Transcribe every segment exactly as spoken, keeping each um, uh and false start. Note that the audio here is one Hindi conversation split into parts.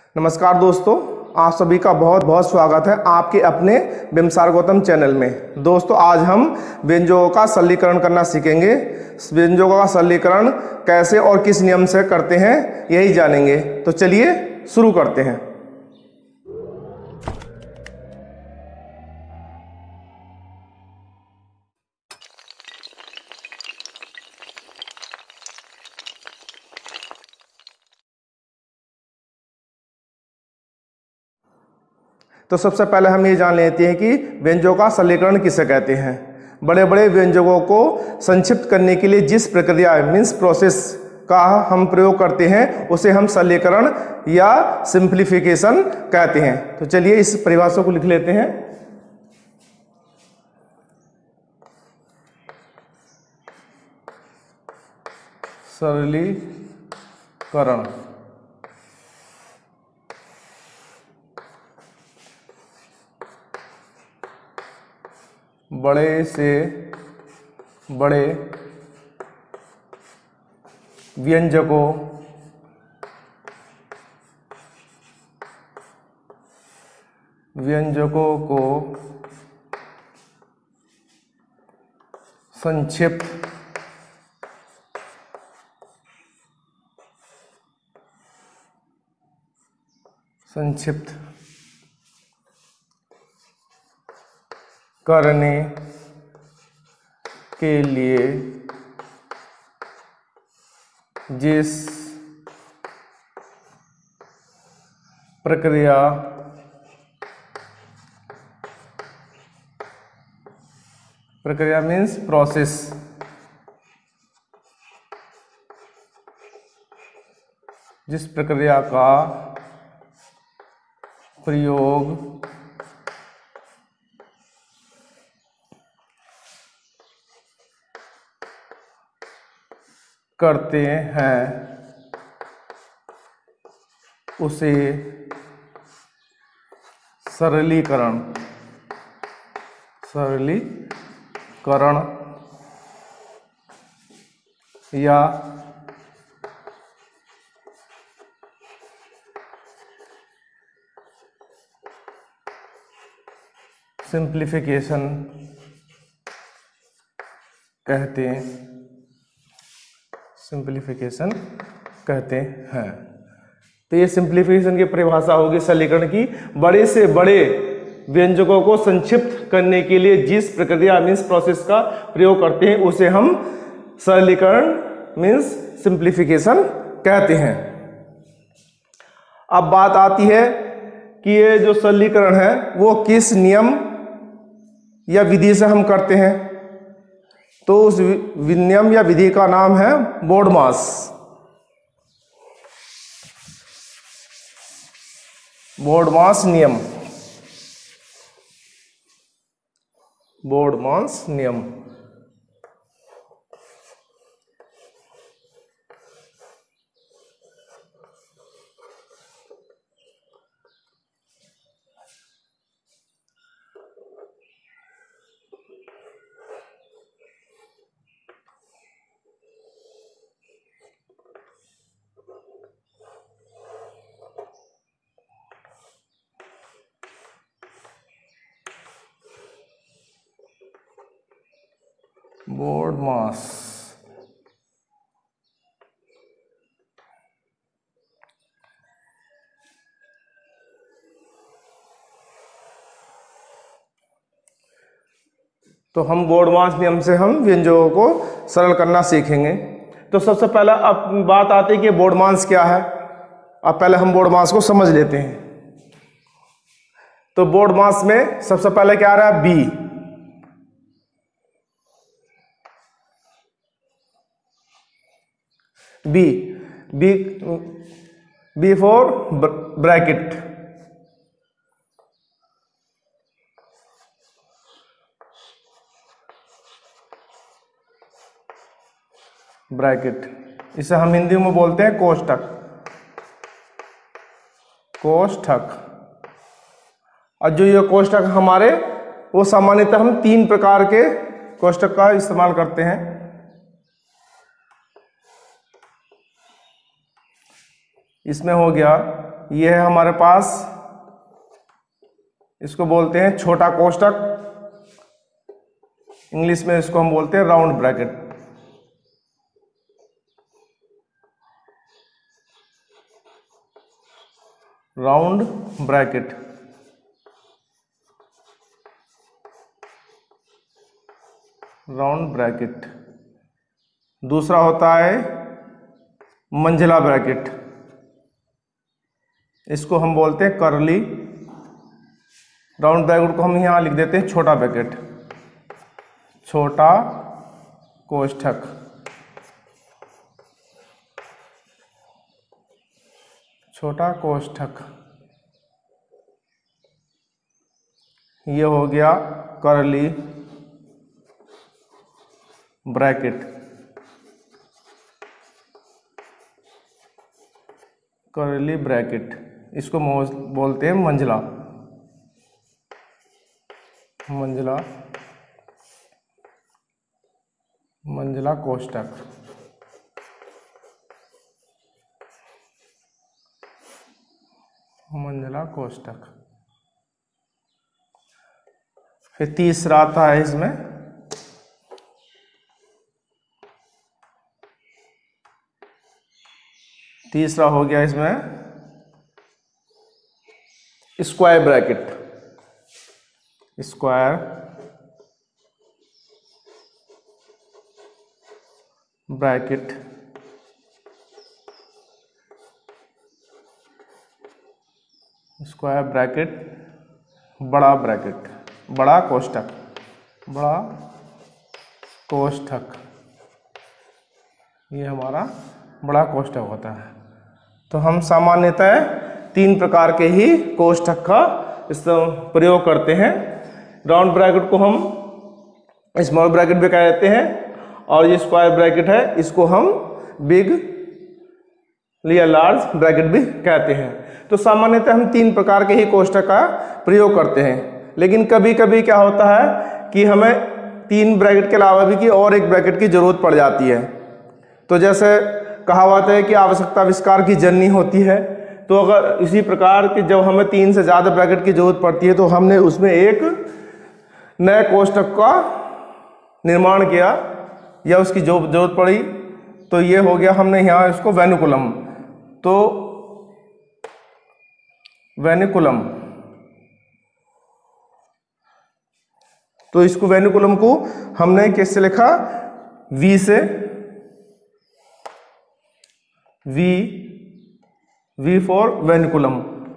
नमस्कार दोस्तों, आप सभी का बहुत बहुत स्वागत है आपके अपने बिमसार गौतम चैनल में। दोस्तों, आज हम व्यंजकों का सरलीकरण करना सीखेंगे। व्यंजकों का सरलीकरण कैसे और किस नियम से करते हैं यही जानेंगे। तो चलिए शुरू करते हैं। तो सबसे पहले हम ये जान लेते हैं कि व्यंजकों का सरलीकरण किसे कहते हैं। बड़े बड़े व्यंजकों को संक्षिप्त करने के लिए जिस प्रक्रिया मीन्स प्रोसेस का हम प्रयोग करते हैं उसे हम सरलीकरण या सिंप्लीफिकेशन कहते हैं। तो चलिए इस परिभाषा को लिख लेते हैं। सरलीकरण बड़े से बड़े व्यंजकों व्यंजकों को संक्षिप्त संक्षिप्त करने के लिए जिस प्रक्रिया प्रक्रिया मीन्स प्रोसेस जिस प्रक्रिया का प्रयोग करते हैं उसे सरलीकरण सरलीकरण या सिंप्लीफिकेशन कहते हैं सिंप्लीफिकेशन कहते हैं। तो ये सिंप्लीफिकेशन की परिभाषा होगी सरलीकरण की। बड़े से बड़े व्यंजकों को संक्षिप्त करने के लिए जिस प्रक्रिया मीन्स प्रोसेस का प्रयोग करते हैं उसे हम सरलीकरण मीन्स सिंप्लीफिकेशन कहते हैं। अब बात आती है कि ये जो सरलीकरण है वो किस नियम या विधि से हम करते हैं। तो उस नियम या विधि का नाम है बोडमास बोडमास नियम बोडमास नियम बोडमास तो हम बोडमास नियम से हम व्यंजकों को सरल करना सीखेंगे। तो सबसे पहले अब बात आती है कि बोडमास क्या है। अब पहले हम बोडमास को समझ लेते हैं। तो बोडमास में सबसे पहले क्या आ रहा है B B B B for bracket bracket इसे हम हिंदी में बोलते हैं कोष्ठक कोष्ठक और जो ये कोष्ठक हमारे वो सामान्यतः हम तीन प्रकार के कोष्ठक का इस्तेमाल करते हैं। इसमें हो गया ये है हमारे पास, इसको बोलते हैं छोटा कोष्ठक, इंग्लिश में इसको हम बोलते हैं round bracket. Round bracket. Round bracket. दूसरा होता है मंझला ब्रैकेट, इसको हम बोलते हैं करली। राउंड ब्रैकेट को हम यहां लिख देते हैं छोटा ब्रैकेट, छोटा कोष्ठक। छोटा कोष्ठक, ये हो गया करली ब्रैकेट। करली ब्रैकेट, इसको बोलते हैं मंझला। मंझला मंझला कोष्ठक। मंझला कोष्ठक। फिर तीसरा आता है इसमें तीसरा हो गया इसमें square bracket. Square bracket. Square bracket, बड़ा ब्रैकेट, बड़ा कोष्ठक। बड़ा कोष्ठक, ये हमारा बड़ा कोष्ठक होता है। तो हम सामान्यतः तीन प्रकार के ही कोष्ठक का इस प्रयोग करते हैं। राउंड ब्रैकेट को हम स्मॉल ब्रैकेट भी कह देते हैं, और ये स्क्वायर ब्रैकेट है इसको हम बिग या लार्ज ब्रैकेट भी कहते हैं। तो सामान्यतः हम तीन प्रकार के ही कोष्ठक का प्रयोग करते हैं, लेकिन कभी कभी क्या होता है कि हमें तीन ब्रैकेट के अलावा भी कि और एक ब्रैकेट की जरूरत पड़ जाती है। तो जैसे कहावत है कि आवश्यकता आविष्कार की जननी होती है, तो अगर इसी प्रकार की जब हमें तीन से ज़्यादा ब्रैकेट की जरूरत पड़ती है तो हमने उसमें एक नए कोष्ठक का निर्माण किया या उसकी जो जरूरत पड़ी, तो ये हो गया हमने यहाँ इसको वेनिकुलम। तो वेनिकुलम, तो इसको वेनिकुलम को हमने कैसे लिखा, वी से, V V for vinculum.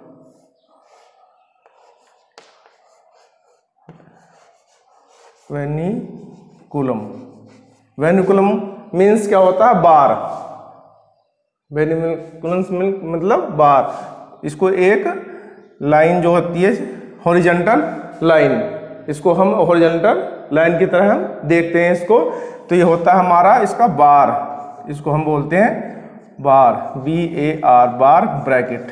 Vinculum. Vinculum means क्या होता है, बार। वेनिकुलम मतलब बार। इसको एक लाइन जो होती है हॉरिजॉन्टल लाइन, इसको हम हॉरिजॉन्टल लाइन की तरह हम देखते हैं इसको, तो ये होता है हमारा इसका बार। इसको हम बोलते हैं bar, B A R, bar bracket.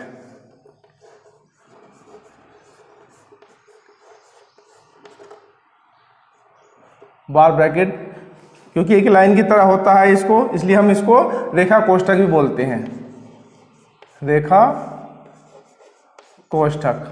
Bar bracket क्योंकि एक लाइन की तरह होता है इसको, इसलिए हम इसको रेखा कोष्ठक भी बोलते हैं। रेखा कोष्ठक।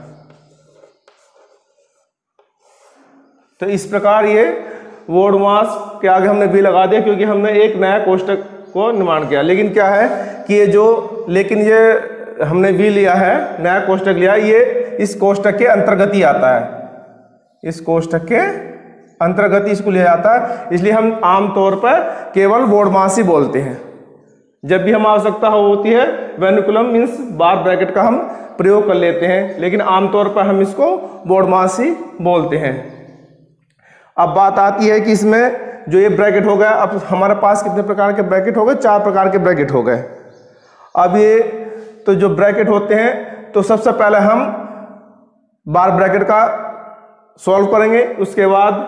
तो इस प्रकार ये वर्ड मास के आगे हमने भी लगा दिया क्योंकि हमने एक नया कोष्ठक को निर्माण किया। लेकिन क्या है कि ये जो लेकिन ये हमने भी लिया है, नया कोष्ठक लिया, ये इस कोष्ठक के अंतर्गत ही आता है। इस कोष्ठक के अंतर्गत इसको लिया जाता है, इसलिए हम आमतौर पर केवल वर्ड मास ही बोलते हैं। जब भी हम आवश्यकता होती है वेनिकुलम मीन्स बार ब्रैकेट का हम प्रयोग कर लेते हैं, लेकिन आमतौर पर हम इसको वर्ड मास ही बोलते हैं। अब बात आती है कि इसमें जो ये ब्रैकेट हो गया, अब हमारे पास कितने प्रकार के ब्रैकेट हो गए, चार प्रकार के ब्रैकेट हो गए। अब ये तो जो ब्रैकेट होते हैं, तो सबसे पहले हम बार ब्रैकेट का सॉल्व करेंगे, उसके बाद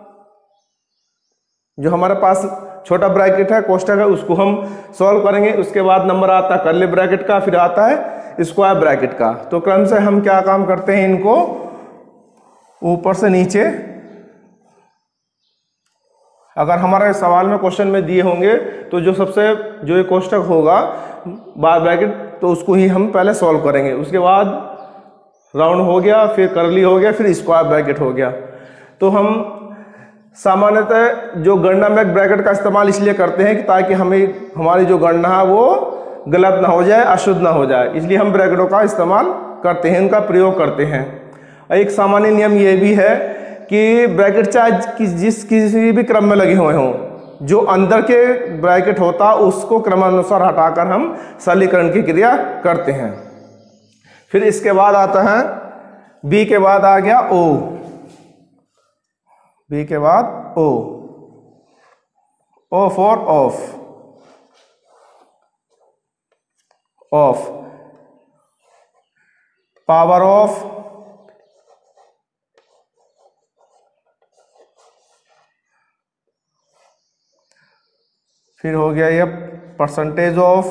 जो हमारे पास छोटा ब्रैकेट है, कोष्ठक है, उसको हम सॉल्व करेंगे। उसके बाद नंबर आता है कर्ली ब्रैकेट का, फिर आता है स्क्वायर ब्रैकेट का। तो क्रम से हम क्या काम करते हैं, इनको ऊपर से नीचे अगर हमारे सवाल में क्वेश्चन में दिए होंगे तो जो सबसे जो ये कोष्टक होगा बार ब्रैकेट, तो उसको ही हम पहले सॉल्व करेंगे। उसके बाद राउंड हो गया, फिर करली हो गया, फिर स्क्वायर ब्रैकेट हो गया। तो हम सामान्यतः जो गणना में ब्रैकेट का इस्तेमाल इसलिए करते हैं कि ताकि हमें हमारी जो गणना है वो गलत ना हो जाए, अशुद्ध ना हो जाए, इसलिए हम ब्रैकेटों का इस्तेमाल करते हैं, इनका प्रयोग करते हैं। एक सामान्य नियम ये भी है कि ब्रैकेट चाहे कि जिस किसी भी क्रम में लगे हुए हों, जो अंदर के ब्रैकेट होता उसको क्रमानुसार हटाकर हम सरलीकरण की क्रिया करते हैं। फिर इसके बाद आता है बी के बाद आ गया ओ, बी के बाद O, O for of, of power of, फिर हो गया ये परसेंटेज ऑफ,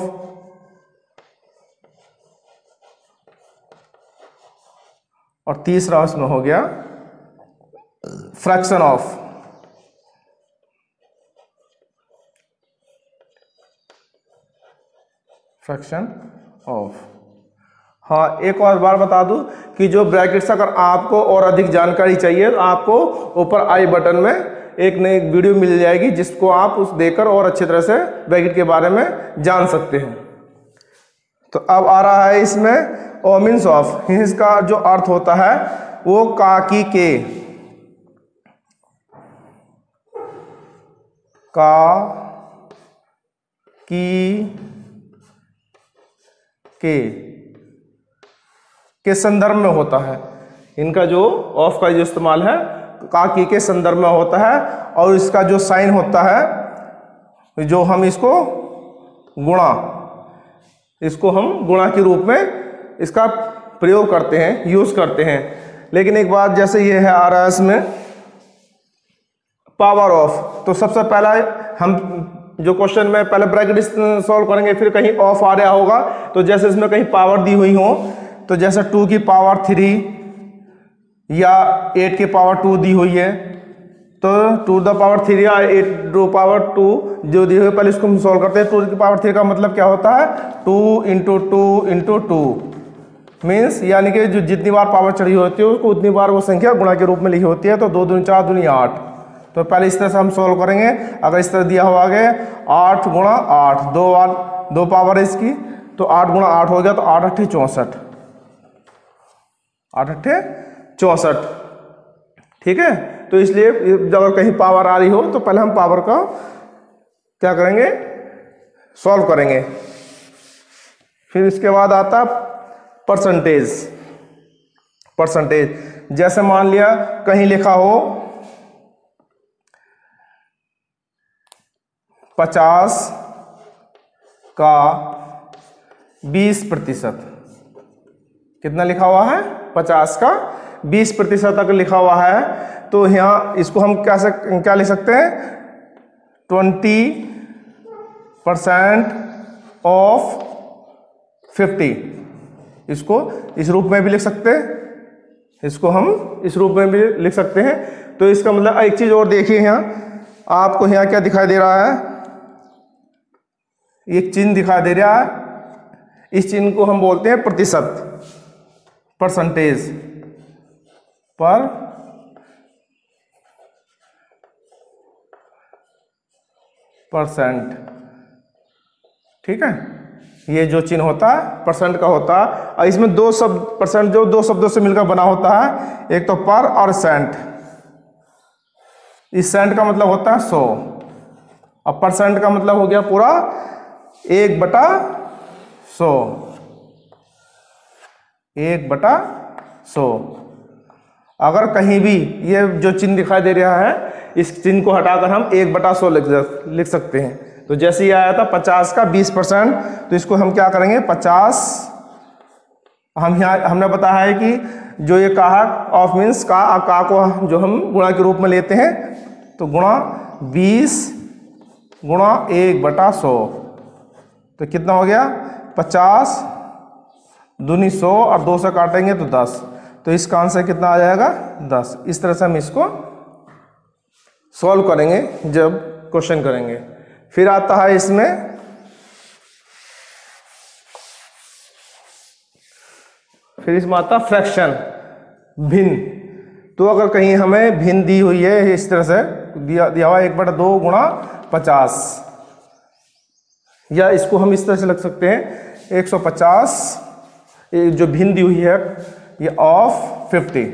और तीसरा उसमें हो गया फ्रैक्शन ऑफ, फ्रैक्शन ऑफ। हाँ, एक और बार बता दूं कि जो ब्रैकेट्स अगर आपको और अधिक जानकारी चाहिए तो आपको ऊपर आई बटन में एक नई वीडियो मिल जाएगी जिसको आप उस देखकर और अच्छी तरह से ब्रैकेट के बारे में जान सकते हैं। तो अब आ रहा है इसमें ओ मीन्स ऑफ, इसका जो अर्थ होता है वो का की के, का की के के संदर्भ में होता है। इनका जो ऑफ का जो इस्तेमाल है का की के संदर्भ में होता है, और इसका जो साइन होता है जो हम इसको गुणा, इसको हम गुणा के रूप में इसका प्रयोग करते हैं, यूज करते हैं। लेकिन एक बात, जैसे ये है आ रहा है इसमें पावर ऑफ, तो सबसे पहला हम जो क्वेश्चन में पहले ब्रैकेट सॉल्व करेंगे, फिर कहीं ऑफ आ रहा होगा, तो जैसे इसमें कहीं पावर दी हुई हो, तो जैसे टू की पावर थ्री या एट की पावर टू दी हुई है, तो टू द पावर थ्री या एट टू पावर टू जो दी हुई है, पहले इसको हम सॉल्व करते हैं। टू की पावर थ्री का मतलब क्या होता है, two into two into two means, यानी कि जो जितनी बार पावर चढ़ी होती है उसको उतनी बार वो संख्या गुणा के रूप में लिखी होती है। तो दो दूनी चार दूनी आठ, तो पहले इस तरह से हम सॉल्व करेंगे। अगर इस तरह दिया हुआ आगे आठ गुणा आठ, दो बार दो पावर है इसकी, तो आठ गुणा आठ हो गया, तो आठ अट्ठे चौंसठ, आठ अट्ठे चौंसठ, ठीक है। तो इसलिए जब अगर कहीं पावर आ रही हो तो पहले हम पावर का क्या करेंगे, सॉल्व करेंगे। फिर इसके बाद आता परसेंटेज, परसेंटेज जैसे मान लिया कहीं लिखा हो पचास का बीस प्रतिशत, कितना लिखा हुआ है, पचास का बीस प्रतिशत तक लिखा हुआ है, तो यहाँ इसको हम क्या सक, क्या लिख सकते हैं, ट्वेंटी परसेंट ऑफ फिफ्टी, इसको इस रूप में भी लिख सकते हैं, इसको हम इस रूप में भी लिख सकते हैं। तो इसका मतलब एक चीज और देखिए, यहाँ आपको यहाँ क्या दिखाई दे रहा है, एक चिन्ह दिखाई दे रहा है, इस चिन्ह को हम बोलते हैं प्रतिशत, परसेंटेज पर परसेंट, ठीक है। ये जो चिन्ह होता है परसेंट का होता है, और इसमें दो शब्द परसेंट जो दो शब्दों से मिलकर बना होता है, एक तो पर और सेंट। इस सेंट का मतलब होता है सौ, और परसेंट का मतलब हो गया पूरा एक बटा सौ, एक बटा सौ। अगर कहीं भी ये जो चिन्ह दिखाई दे रहा है, इस चिन्ह को हटाकर हम एक बटा सौ लिख सकते हैं। तो जैसे ये आया था पचास का बीस परसेंट, तो इसको हम क्या करेंगे, पचास, हम यहाँ हमने बताया है कि जो ये कहा ऑफ मीन्स का, का को जो हम गुणा के रूप में लेते हैं, तो गुणा बीस गुणा एक बटा सौ, तो कितना हो गया, पचास दूनी सौ, और दो से काटेंगे तो दस, तो इसका आंसर कितना आ जाएगा, दस। इस तरह से हम इसको सॉल्व करेंगे जब क्वेश्चन करेंगे। फिर आता है इसमें फिर इसमें आता फ्रैक्शन, भिन्न। तो अगर कहीं हमें भिन्न दी हुई है इस तरह से दिया दिया हुआ एक बटा दो गुणा पचास, या इसको हम इस तरह से लिख सकते हैं एक सौ पचास, जो भिन्न दी हुई है ये ऑफ फिफ्टी।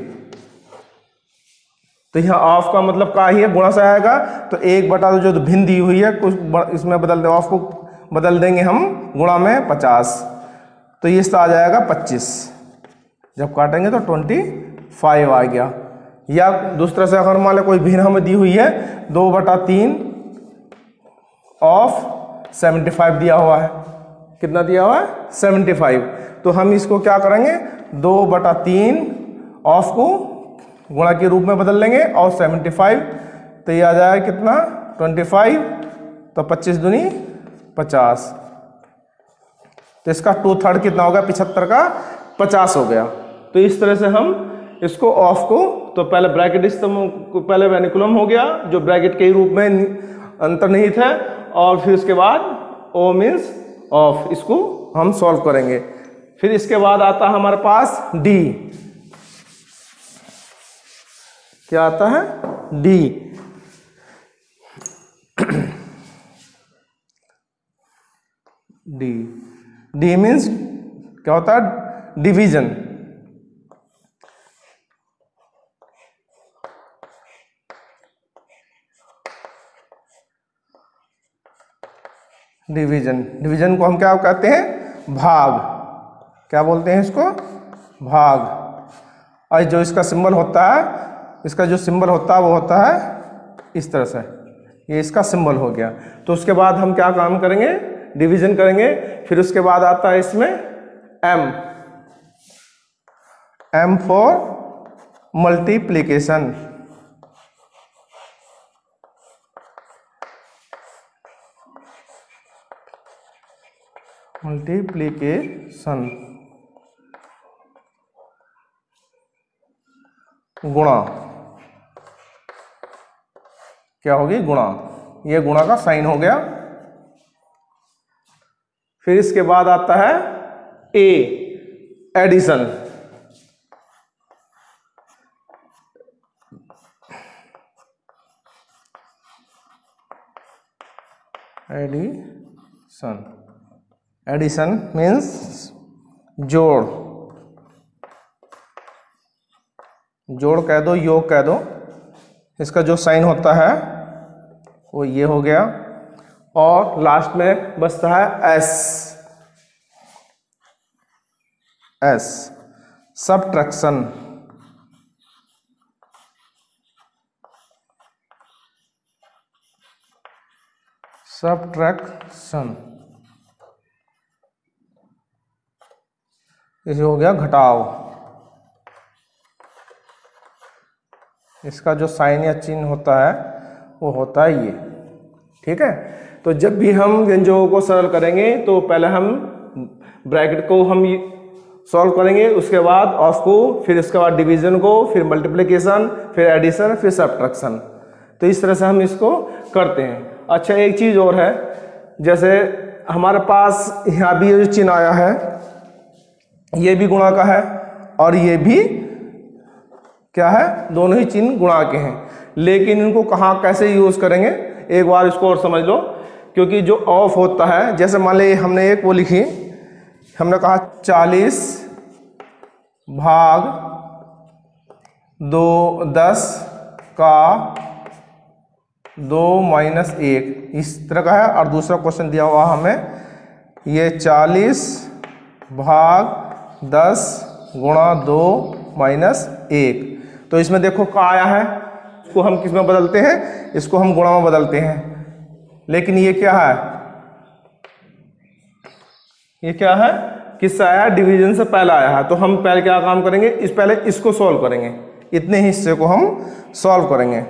तो यहाँ ऑफ का मतलब क्या ही है, गुणा से आएगा। तो एक बटा जो भिन्न दी हुई है कुछ इसमें बदल दे, ऑफ को बदल देंगे हम गुणा में पचास, तो ये इसका आ जाएगा पच्चीस। जब काटेंगे तो ट्वेंटी फाइव आ गया। या दूसरा से अगर मान लो कोई भिन्न हमें दी हुई है दो बटा तीन ऑफ सेवेंटी फाइव दिया हुआ है। कितना दिया हुआ है? Seventy five. तो हम इसको क्या करेंगे, दो बटा तीन ऑफ को गुणा के रूप में बदल लेंगे और सेवेंटी फाइव, तो ये आ जाएगा कितना ट्वेंटी फाइव, तो पच्चीस दूनी पचास। तो इसका टू थर्ड कितना हो गया, पिछहत्तर का पचास हो गया। तो इस तरह से हम इसको ऑफ को, तो पहले ब्रैकेट इस्तेमाल पहले वेनिकुलम हो गया जो ब्रैकेट के रूप में अंतर्निहित है, और फिर उसके बाद ओ मीन्स ऑफ, इसको हम सॉल्व करेंगे। फिर इसके बाद आता है हमारे पास डी। क्या आता है? डी। डी डी मीन्स क्या होता है? डिवीजन। डिवीजन डिवीजन को हम क्या कहते हैं? भाग। क्या बोलते हैं इसको? भाग। और जो इसका सिंबल होता है, इसका जो सिंबल होता है वो होता है इस तरह से, ये इसका सिंबल हो गया। तो उसके बाद हम क्या काम करेंगे? डिवीजन करेंगे। फिर उसके बाद आता है इसमें M, M for multiplication. Multiplication गुणा। क्या होगी? गुणा। ये गुणा का साइन हो गया। फिर इसके बाद आता है A, addition. Addition addition means जोड़। जोड़ कह दो, योग कह दो। इसका जो साइन होता है वो ये हो गया, और लास्ट में बचता है एस, एस सबट्रैक्शन। सबट्रैक्शन इसे हो गया घटाव। इसका जो साइन या चिन्ह होता है वो होता है ये। ठीक है। तो जब भी हम व्यंजकों को सरल करेंगे तो पहले हम ब्रैकेट को हम सॉल्व करेंगे, उसके बाद ऑफ को, फिर इसके बाद डिवीजन को, फिर मल्टीप्लिकेशन, फिर एडिशन, फिर सबट्रैक्शन। तो इस तरह से हम इसको करते हैं। अच्छा, एक चीज़ और है, जैसे हमारे पास यहाँ भी ये जो चिन्ह आया है ये भी गुणा का है और ये भी क्या है, दोनों ही चिन्ह गुणा के हैं। लेकिन इनको कहाँ कैसे यूज करेंगे एक बार इसको और समझ लो। क्योंकि जो ऑफ होता है, जैसे मान ली हमने एक वो लिखी, हमने कहा चालीस भाग दो दस का दो माइनस एक, इस तरह का है। और दूसरा क्वेश्चन दिया हुआ हमें ये चालीस भाग दस गुणा दो माइनस एक। तो इसमें देखो क्या आया है, इसको हम किस में बदलते हैं, इसको हम गुणा में बदलते हैं। लेकिन ये क्या है, ये क्या है, किससे आया है, डिवीजन से पहले आया है। तो हम पहले क्या काम करेंगे, इस पहले इसको सॉल्व करेंगे, इतने हिस्से को हम सॉल्व करेंगे।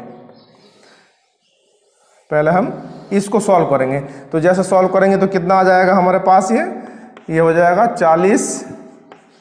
पहले हम इसको सॉल्व करेंगे। तो जैसे सॉल्व करेंगे तो कितना आ जाएगा हमारे पास, ये ये हो जाएगा चालीस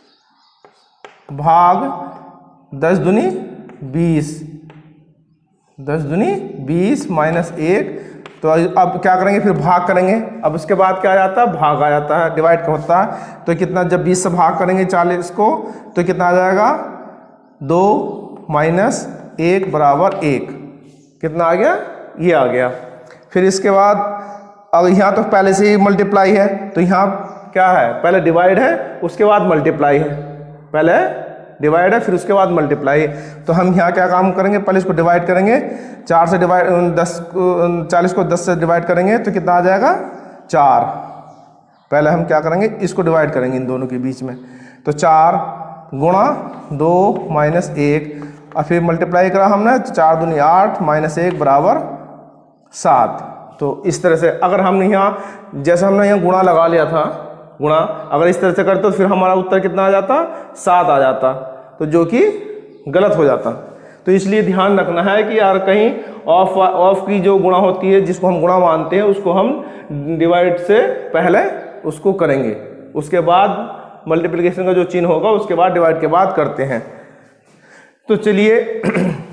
भाग दस दूनी बीस, दस दूनी बीस माइनस एक। तो अब क्या करेंगे, फिर भाग करेंगे। अब उसके बाद क्या आ जाता है, भाग आ जाता है, डिवाइड होता है। तो कितना, जब बीस से भाग करेंगे चालीस को तो कितना आ जाएगा, दो माइनस एक बराबर एक। कितना आ गया, ये आ गया। फिर इसके बाद अब यहाँ तो पहले से ही मल्टीप्लाई है, तो यहाँ क्या है, पहले डिवाइड है उसके बाद मल्टीप्लाई है, पहले डिवाइड है फिर उसके बाद मल्टीप्लाई। तो हम यहाँ क्या काम करेंगे, पहले इसको डिवाइड करेंगे, चार से डिवाइड दस चालीस को दस से डिवाइड करेंगे तो कितना आ जाएगा, चार। पहले हम क्या करेंगे, इसको डिवाइड करेंगे इन दोनों के बीच में। तो चार गुणा दो माइनस एक, और फिर मल्टीप्लाई करा हमने, तो चार दूनी आठ माइनस एक बराबर सात। तो इस तरह से अगर हमने यहाँ, जैसे हमने यहाँ गुणा लगा लिया था, गुणा अगर इस तरह से करते तो फिर हमारा उत्तर कितना आ जाता, सात आ जाता, तो जो कि गलत हो जाता। तो इसलिए ध्यान रखना है कि यार कहीं ऑफ ऑफ की जो गुणा होती है, जिसको हम गुणा मानते हैं, उसको हम डिवाइड से पहले उसको करेंगे, उसके बाद मल्टीप्लिकेशन का जो चिन्ह होगा उसके बाद डिवाइड के बाद करते हैं। तो चलिए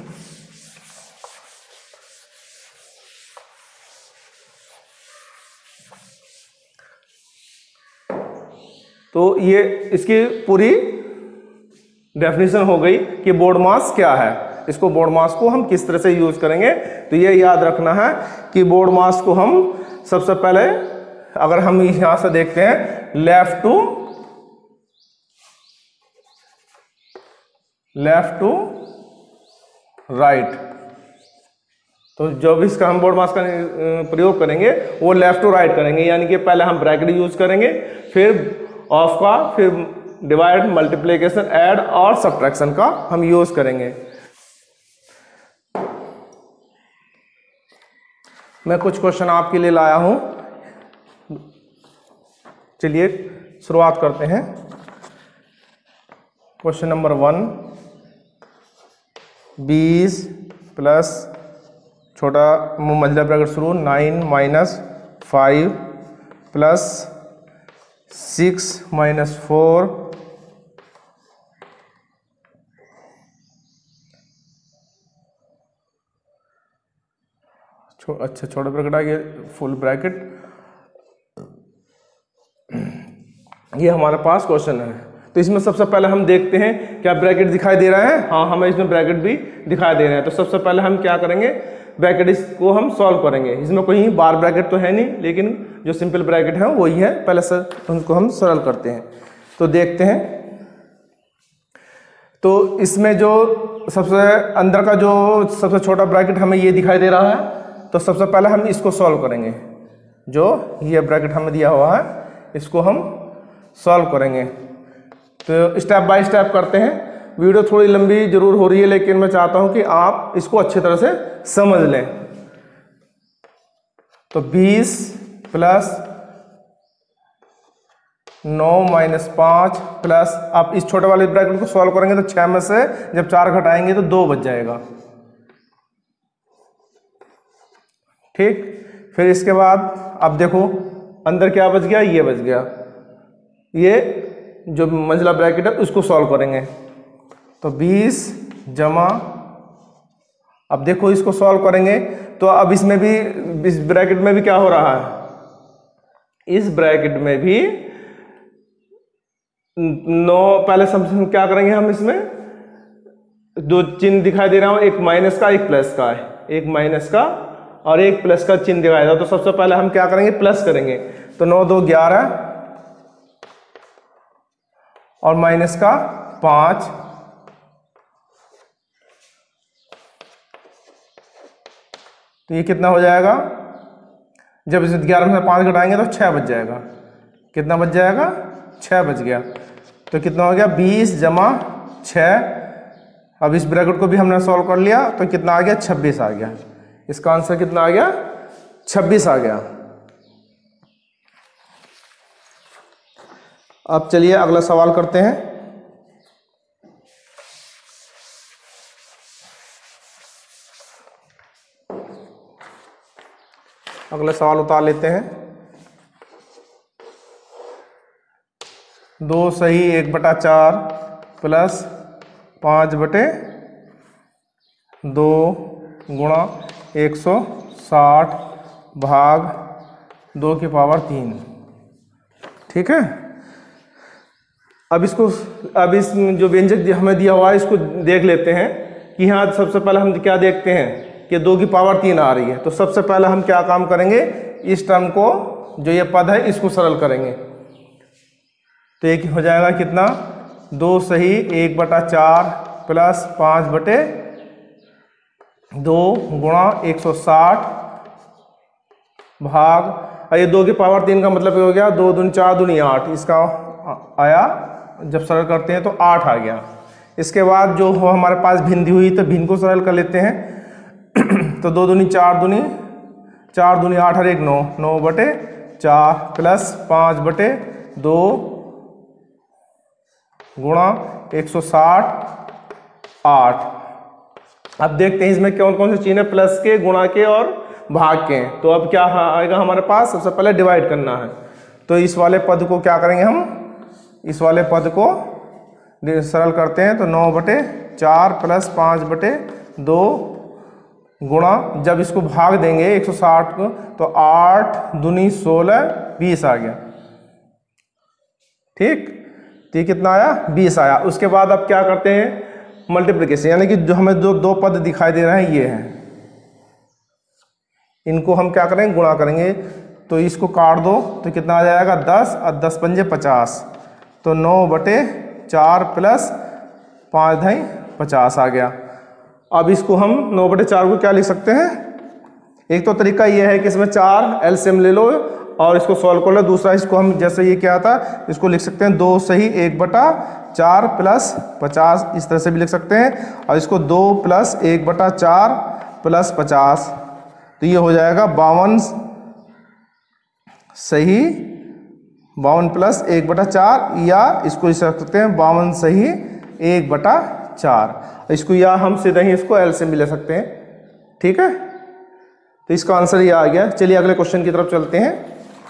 तो ये इसकी पूरी डेफिनेशन हो गई कि बोर्ड मास क्या है। इसको बोर्ड मास को हम किस तरह से यूज करेंगे, तो ये याद रखना है कि बोर्ड मास को हम सबसे पहले, अगर हम यहां से देखते हैं left to left to right, तो जो भी इसका हम बोर्ड मास का प्रयोग करेंगे वो लेफ्ट टू राइट करेंगे, यानी कि पहले हम ब्रैकेट यूज करेंगे, फिर ऑफ का, फिर डिवाइड, मल्टीप्लिकेशन, ऐड और सब्ट्रैक्शन का हम यूज करेंगे। मैं कुछ क्वेश्चन आपके लिए लाया हूं, चलिए शुरुआत करते हैं। क्वेश्चन नंबर वन, बीस प्लस छोटा मंझला ब्रैकेट शुरू, nine minus five plus six minus four छो, अच्छा छोटा ब्रैकेट आ गया, फुल ब्रैकेट। ये हमारे पास क्वेश्चन है। तो इसमें सबसे पहले हम देखते हैं क्या ब्रैकेट दिखाई दे रहा है, हाँ हमें इसमें ब्रैकेट भी दिखाई दे रहे हैं। तो सबसे पहले हम क्या करेंगे, ब्रैकेट इसको हम सॉल्व करेंगे। इसमें कोई बार ब्रैकेट तो है नहीं, लेकिन जो सिंपल ब्रैकेट है वही है, पहले सर उनको हम सरल करते हैं। तो देखते हैं, तो इसमें जो सबसे अंदर का जो सबसे छोटा ब्रैकेट हमें ये दिखाई दे रहा है, तो सबसे पहले हम इसको सॉल्व करेंगे। जो ये ब्रैकेट हमें दिया हुआ है इसको हम सॉल्व करेंगे। तो स्टेप बाय स्टेप करते हैं। वीडियो थोड़ी लंबी जरूर हो रही है, लेकिन मैं चाहता हूं कि आप इसको अच्छी तरह से समझ लें। तो बीस प्लस नौ माइनस पाँच प्लस, आप इस छोटे वाले ब्रैकेट को सॉल्व करेंगे तो छह में से जब चार घटाएंगे तो दो बच जाएगा, ठीक। फिर इसके बाद अब देखो अंदर क्या बच गया, ये बच गया। ये जो मंझला ब्रैकेट है उसको सॉल्व करेंगे। तो बीस जमा, अब देखो इसको सॉल्व करेंगे तो अब इसमें भी, इस ब्रैकेट में भी क्या हो रहा है, इस ब्रैकेट में भी नौ, पहले सब क्या करेंगे हम, इसमें दो चिन्ह दिखाई दे रहा हूं, एक माइनस का एक प्लस का है, एक माइनस का और एक प्लस का चिन्ह दिखाई दे रहा। तो सबसे पहले हम क्या करेंगे, प्लस करेंगे। तो नौ दो ग्यारह और माइनस का पांच, तो ये कितना हो जाएगा, जब इसे ग्यारह में से पांच घटाएंगे तो छह बच जाएगा। कितना बच जाएगा, छह बच गया। तो कितना हो गया, बीस जमा छः। अब इस ब्रैकेट को भी हमने सॉल्व कर लिया तो कितना आ गया, छब्बीस आ गया। इसका आंसर कितना आ गया, छब्बीस आ गया। अब चलिए अगला सवाल करते हैं। अगला सवाल उतार लेते हैं। दो सही एक बटा चार प्लस पाँच बटे दो गुणा एक सौ साठ भाग दो की पावर तीन। ठीक है, अब इसको अब इस जो व्यंजक हमें दिया हुआ है इसको देख लेते हैं कि यहाँ सबसे पहले हम क्या देखते हैं कि दो की पावर तीन आ रही है। तो सबसे पहले हम क्या काम करेंगे, इस टर्म को जो ये पद है इसको सरल करेंगे। तो एक हो जाएगा कितना, दो सही एक बटा चार प्लस पाँच बटे दो गुणा एक सौ साठ भाग, ये दो की पावर तीन का मतलब हो गया दो दूनी चार दूनी आठ, इसका आया जब सरल करते हैं तो आठ आ गया। इसके बाद जो हो हमारे पास भिन्न दी हुई तो भिन्न को सरल कर लेते हैं। तो दो दूनी चार दूनी चार दूनी आठ और एक नौ, नौ बटे चार प्लस पाँच बटे दो गुणा एक सौ साठ आठ। अब देखते हैं इसमें कौन कौन से चिन्ह है, प्लस के, गुणा के और भाग के। तो अब क्या आएगा हमारे पास, सबसे पहले डिवाइड करना है। तो इस वाले पद को क्या करेंगे हम, इस वाले पद को सरल करते हैं। तो नौ बटे चार प्लस पाँच बटे दो गुणा, जब इसको भाग देंगे एक सौ साठ को तो आठ दूनी सोलह बीस आ गया। ठीक, तो ये कितना आया, बीस आया। उसके बाद अब क्या करते हैं, मल्टीप्लिकेशन, यानी कि जो हमें जो दो पद दिखाई दे रहे हैं ये हैं, इनको हम क्या करेंगे, गुणा करेंगे। तो इसको काट दो तो कितना आ जाएगा, दस और दस पंजे पचास। तो नौ बटे चार प्लस पाँच ढाई पचास आ गया। अब इसको हम नौ बटे चार को क्या लिख सकते हैं, एक तो तरीका ये है कि इसमें चार एलसीएम ले लो और इसको सॉल्व कर लो। दूसरा इसको हम जैसे ये क्या था इसको लिख सकते हैं दो सही एक बटा चार प्लस पचास, इस तरह से भी लिख सकते हैं। और इसको दो प्लस एक बटा चार प्लस पचास, तो ये हो जाएगा बावन सही बावन प्लस एक बटा चार, या इसको इस रख सकते हैं बावन सही एक बटा चार। इसको या हम सीधे ही इसको एलसीएम भी ले सकते हैं। ठीक है, तो इसका आंसर ये आ गया। चलिए अगले क्वेश्चन की तरफ चलते हैं।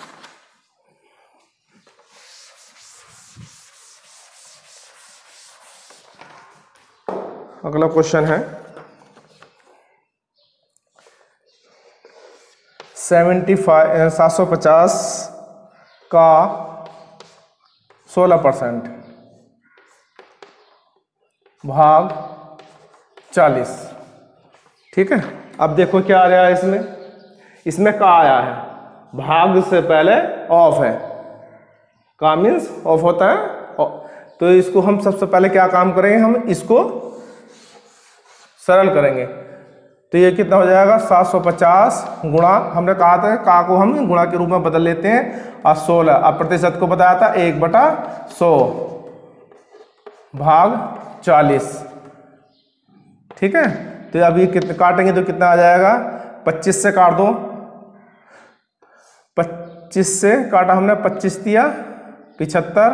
अगला क्वेश्चन है सेवेंटी फाइव सात सौ पचास का सोलह परसेंट भाग चालीस। ठीक है, अब देखो क्या आ रहा है इसमें, इसमें का आया है, भाग से पहले ऑफ है, का मीन्स ऑफ होता है। तो इसको हम सबसे पहले क्या काम करेंगे, हम इसको सरल करेंगे। तो ये कितना हो जाएगा, सात सौ पचास गुणा, हमने कहा था का को हम गुणा के रूप में बदल लेते हैं, और सोलह, अब प्रतिशत को बताया था एक बटा सौ भाग चालीस। ठीक है, तो अब ये कितने काटेंगे तो कितना आ जाएगा, पच्चीस से काट दो, पच्चीस से काटा हमने, पच्चीस दिया पिछहत्तर,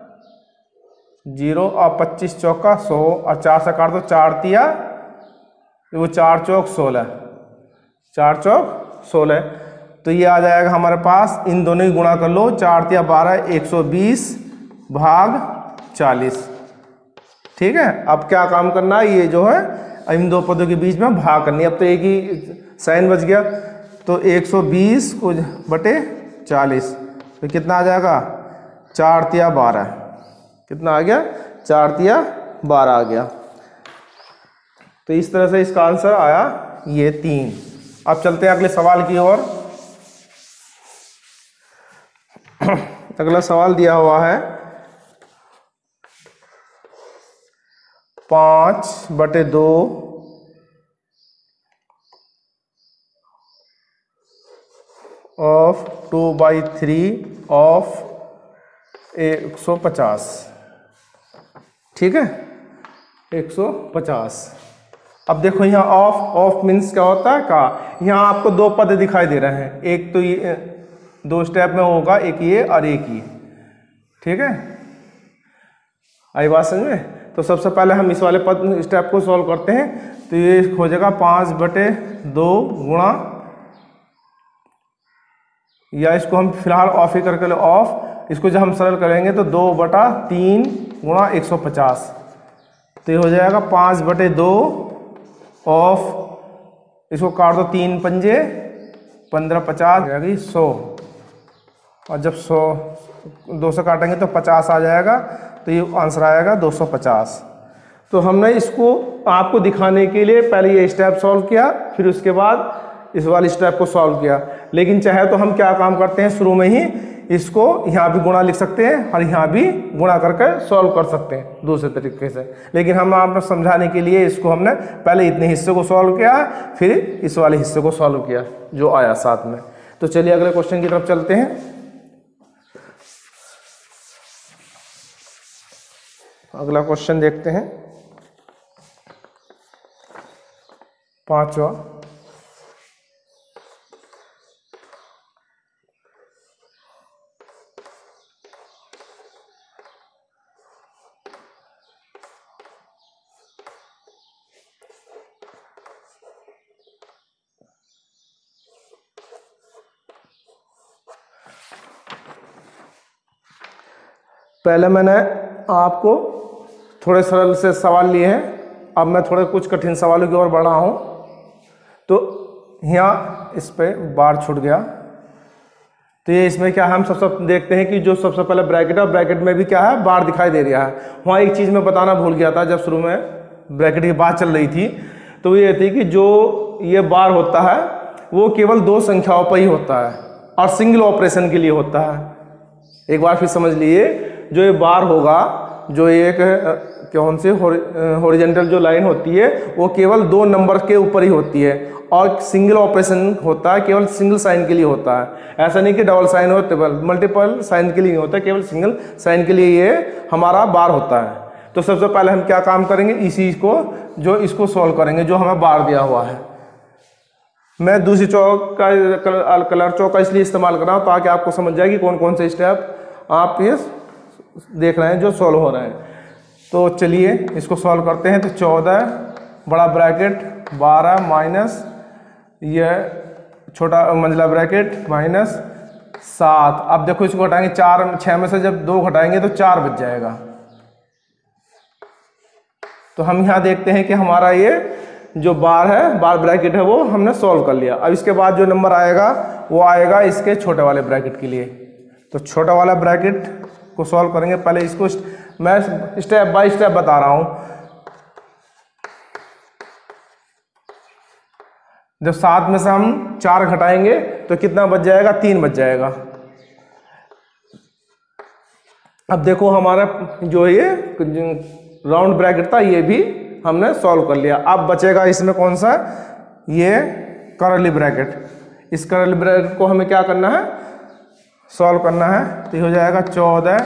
जीरो और पच्चीस चौका सौ, और चार से काट दो, चार दिया वो चार चौक सोलह, चार चौक सोलह। तो ये आ जाएगा हमारे पास, इन दोनों ही गुणा कर लो, चार दिया बारह, एक सौ बीस भाग चालीस। ठीक है, अब क्या काम करना है, ये जो है इन दो पदों के बीच में भाग करनी है। अब तो एक ही साइन बच गया, तो एक सौ बीस को बटे चालीस, तो कितना आ जाएगा, चार तिया बारह, कितना आ गया, चार तिया बारह आ गया। तो इस तरह से इसका आंसर आया ये तीन। अब चलते हैं अगले सवाल की ओर। अगला सवाल दिया हुआ है पाँच बटे दो of two by three of एक सौ पचास। ठीक है, एक सौ पचास। अब देखो यहाँ ऑफ, ऑफ मीन्स क्या होता है, का। यहाँ आपको दो पद दिखाई दे रहे हैं, एक तो ये दो स्टेप में होगा, एक ये और एक ये। ठीक है, आई बात समझ में। तो सबसे पहले हम इस वाले पद स्टेप को सॉल्व करते हैं। तो ये हो जाएगा पाँच बटे दो गुणा, या इसको हम फिलहाल ऑफ ही करके लो ऑफ, इसको जब हम सरल करेंगे तो दो बटा तीन गुणा एक सौ पचास। तो ये हो जाएगा पाँच बटे दो ऑफ इसको काट दो, तीन पंजे पंद्रह, पचास जाएगी सौ, और जब सौ दो सौ काटेंगे तो पचास आ जाएगा, तो ये आंसर आएगा दो सौ पचास। तो हमने इसको आपको दिखाने के लिए पहले ये स्टेप सॉल्व किया, फिर उसके बाद इस वाली स्टेप को सॉल्व किया। लेकिन चाहे तो हम क्या काम करते हैं, शुरू में ही इसको यहाँ भी गुणा लिख सकते हैं और यहाँ भी गुणा करके सॉल्व कर सकते हैं दूसरे तरीके से। लेकिन हम आपको समझाने के लिए इसको हमने पहले इतने हिस्से को सॉल्व किया, फिर इस वाले हिस्से को सॉल्व किया जो आया साथ में। तो चलिए अगले क्वेश्चन की तरफ चलते हैं। अगला क्वेश्चन देखते हैं, पांचवा। पहले मैंने आपको थोड़े सरल से सवाल लिए हैं, अब मैं थोड़े कुछ कठिन सवालों की ओर बढ़ा हूँ। तो यहाँ इस पे बार छूट गया, तो ये इसमें क्या है, हम सबसे देखते हैं कि जो सबसे पहले ब्रैकेट है, ब्रैकेट में भी क्या है, बार दिखाई दे रहा है। वहाँ एक चीज़ मैं बताना भूल गया था जब शुरू में ब्रैकेट की बात चल रही थी, तो ये थी कि जो ये बार होता है वो केवल दो संख्याओं पर ही होता है और सिंगल ऑपरेशन के लिए होता है। एक बार फिर समझ लिए, जो ये बार होगा, जो एक कौन से हॉरिजॉन्टल जो लाइन होती है वो केवल दो नंबर के ऊपर ही होती है, और सिंगल ऑपरेशन होता है, केवल सिंगल साइन के लिए होता है। ऐसा नहीं कि डबल साइन हो, ट्रिपल मल्टीपल साइन के लिए नहीं होता, केवल सिंगल साइन के लिए ये हमारा बार होता है। तो सबसे पहले हम क्या काम करेंगे, इसी को जो इसको सॉल्व करेंगे, जो हमें बार दिया हुआ है। मैं दूसरी चौक का कलर, कलर चौक का इसलिए इस्तेमाल कर रहा हूँ ताकि आपको समझ जाए कि कौन कौन से स्टेप आप ये देख रहे हैं जो सॉल्व हो रहे हैं। तो चलिए इसको सॉल्व करते हैं। तो चौदह बड़ा ब्रैकेट, बारह माइनस ये छोटा मंझला ब्रैकेट माइनस सात। अब देखो इसको घटाएंगे, चार छः में से जब दो घटाएंगे तो चार बच जाएगा। तो हम यहाँ देखते हैं कि हमारा ये जो बार है, बार ब्रैकेट है, वो हमने सॉल्व कर लिया। अब इसके बाद जो नंबर आएगा वो आएगा इसके छोटे वाले ब्रैकेट के लिए। तो छोटा वाला ब्रैकेट को सॉल्व करेंगे। पहले इसको मैं स्टेप बाय स्टेप बता रहा हूं। जब सात में से हम चार घटाएंगे तो कितना बच जाएगा, तीन बच जाएगा। अब देखो हमारा जो ये राउंड ब्रैकेट था ये भी हमने सॉल्व कर लिया। अब बचेगा इसमें कौन सा, ये करली ब्रैकेट। इस करली ब्रैकेट को हमें क्या करना है, सॉल्व करना है। तो ये हो जाएगा चौदह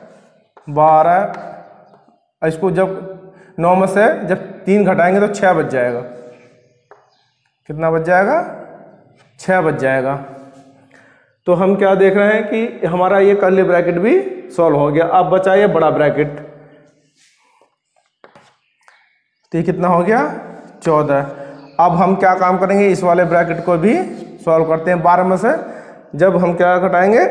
बारह, इसको जब नौ में से जब तीन घटाएंगे तो छः बच जाएगा। कितना बच जाएगा, छः बच जाएगा। तो हम क्या देख रहे हैं कि हमारा ये करली ब्रैकेट भी सॉल्व हो गया। अब बचा ये बड़ा ब्रैकेट, तो ये कितना हो गया, चौदह। अब हम क्या काम करेंगे, इस वाले ब्रैकेट को भी सॉल्व करते हैं। बारह में से जब हम क्या घटाएंगे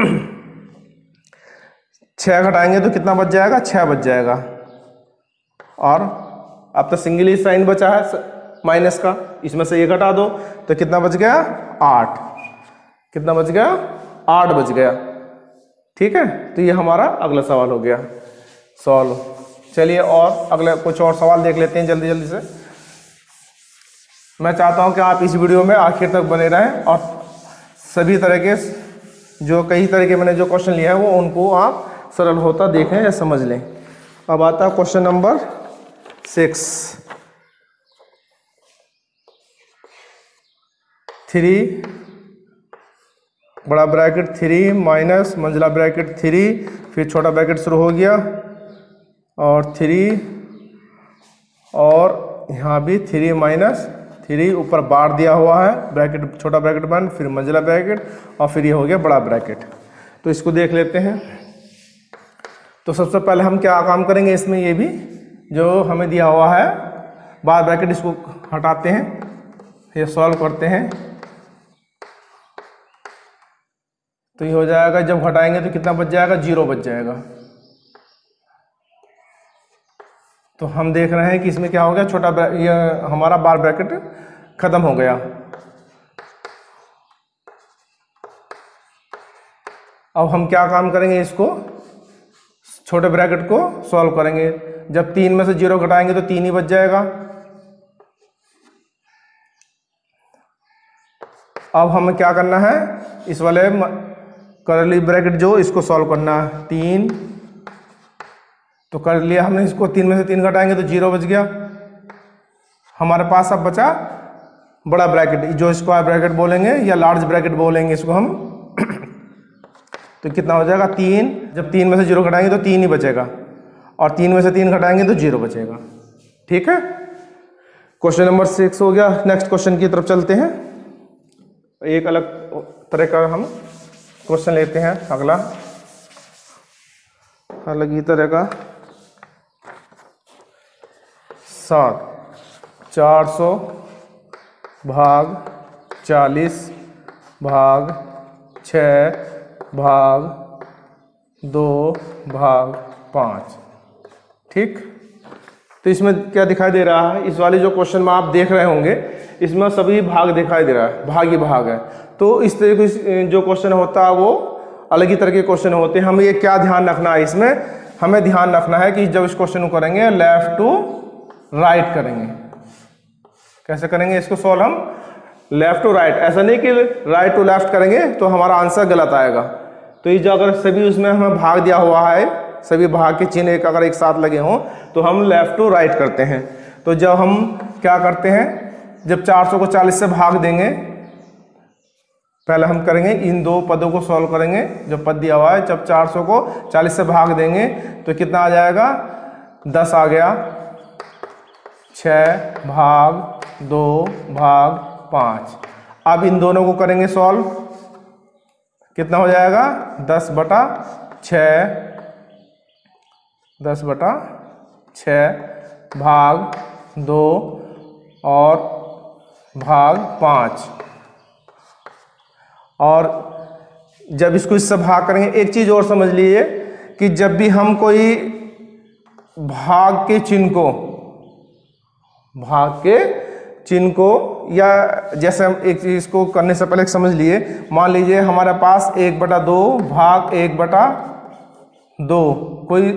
छः घटाएंगे तो कितना बच जाएगा, छः बच जाएगा। और अब तो सिंगल ही साइन बचा है माइनस का, इसमें से ये घटा दो तो कितना बच गया, आठ। कितना बच गया, आठ बच गया। ठीक है, तो ये हमारा अगला सवाल हो गया सॉल्व। चलिए और अगले कुछ और सवाल देख लेते हैं जल्दी जल्दी से। मैं चाहता हूं कि आप इस वीडियो में आखिर तक बने रहें और सभी तरह के जो कई तरह के मैंने जो क्वेश्चन लिया है वो उनको आप सरल होता देखें या समझ लें। अब आता है क्वेश्चन नंबर सिक्स। थ्री बड़ा ब्रैकेट थ्री माइनस मंझला ब्रैकेट थ्री, फिर छोटा ब्रैकेट शुरू हो गया और थ्री, और यहाँ भी थ्री माइनस थ्री, ऊपर बार दिया हुआ है, ब्रैकेट छोटा ब्रैकेट बंद, फिर मंझला ब्रैकेट और फिर ये हो गया बड़ा ब्रैकेट। तो इसको देख लेते हैं। तो सबसे पहले हम क्या काम करेंगे, इसमें ये भी जो हमें दिया हुआ है बार ब्रैकेट, इसको हटाते हैं, ये सॉल्व करते हैं। तो ये हो जाएगा, जब घटाएंगे तो कितना बच जाएगा, जीरो बच जाएगा। तो हम देख रहे हैं कि इसमें क्या हो गया, छोटा ये हमारा बार ब्रैकेट खत्म हो गया। अब हम क्या काम करेंगे, इसको छोटे ब्रैकेट को सॉल्व करेंगे। जब तीन में से जीरो घटाएंगे तो तीन ही बच जाएगा। अब हमें क्या करना है, इस वाले करली ब्रैकेट जो इसको सॉल्व करना है। तीन तो कर लिया हमने, इसको तीन में से तीन घटाएंगे तो जीरो बच गया। हमारे पास अब बचा बड़ा ब्रैकेट, जो स्क्वायर ब्रैकेट बोलेंगे या लार्ज ब्रैकेट बोलेंगे इसको हम। तो कितना हो जाएगा, तीन। जब तीन में से जीरो घटाएंगे तो तीन ही बचेगा, और तीन में से तीन घटाएंगे तो जीरो बचेगा। ठीक है, क्वेश्चन नंबर सिक्स हो गया। नेक्स्ट क्वेश्चन की तरफ चलते हैं। एक अलग तरह का हम क्वेश्चन लेते हैं, अगला अलग ही तरह का। सात चार सौ भाग चालीस भाग छः भाग दो भाग पाँच। ठीक, तो इसमें क्या दिखाई दे रहा है, इस वाले जो क्वेश्चन में आप देख रहे होंगे इसमें सभी भाग दिखाई दे रहा है, भाग ही भाग है। तो इस तरह के जो क्वेश्चन होता है वो अलग ही तरह के क्वेश्चन होते हैं। हमें ये क्या ध्यान रखना है, इसमें हमें ध्यान रखना है कि जब इस क्वेश्चन को करेंगे लेफ्ट टू राइट करेंगे। कैसे करेंगे इसको सॉल्व, हम लेफ्ट टू राइट, ऐसा नहीं कि राइट टू लेफ्ट करेंगे तो हमारा आंसर गलत आएगा। तो ये जो अगर सभी उसमें हमें भाग दिया हुआ है, सभी भाग के चिन्ह एक अगर एक साथ लगे हों तो हम लेफ्ट टू राइट करते हैं। तो जब हम क्या करते हैं, जब चार सौ को चालीस से भाग देंगे, पहले हम करेंगे इन दो पदों को सॉल्व करेंगे। जो पद दिया हुआ है, जब चार सौ को चालीस से भाग देंगे तो कितना आ जाएगा, दस आ गया। छः भाग दो भाग पाँच। अब इन दोनों को करेंगे सॉल्व, कितना हो जाएगा, दस बटा छः, दस बटा छः भाग दो और भाग पाँच। और जब इसको इससे भाग करेंगे, एक चीज़ और समझ लीजिए कि जब भी हम कोई भाग के चिन्ह को भाग के चिन्ह को या जैसे हम एक चीज को करने से पहले समझ लिए, मान लीजिए हमारे पास एक बटा दो भाग एक बटा दो, कोई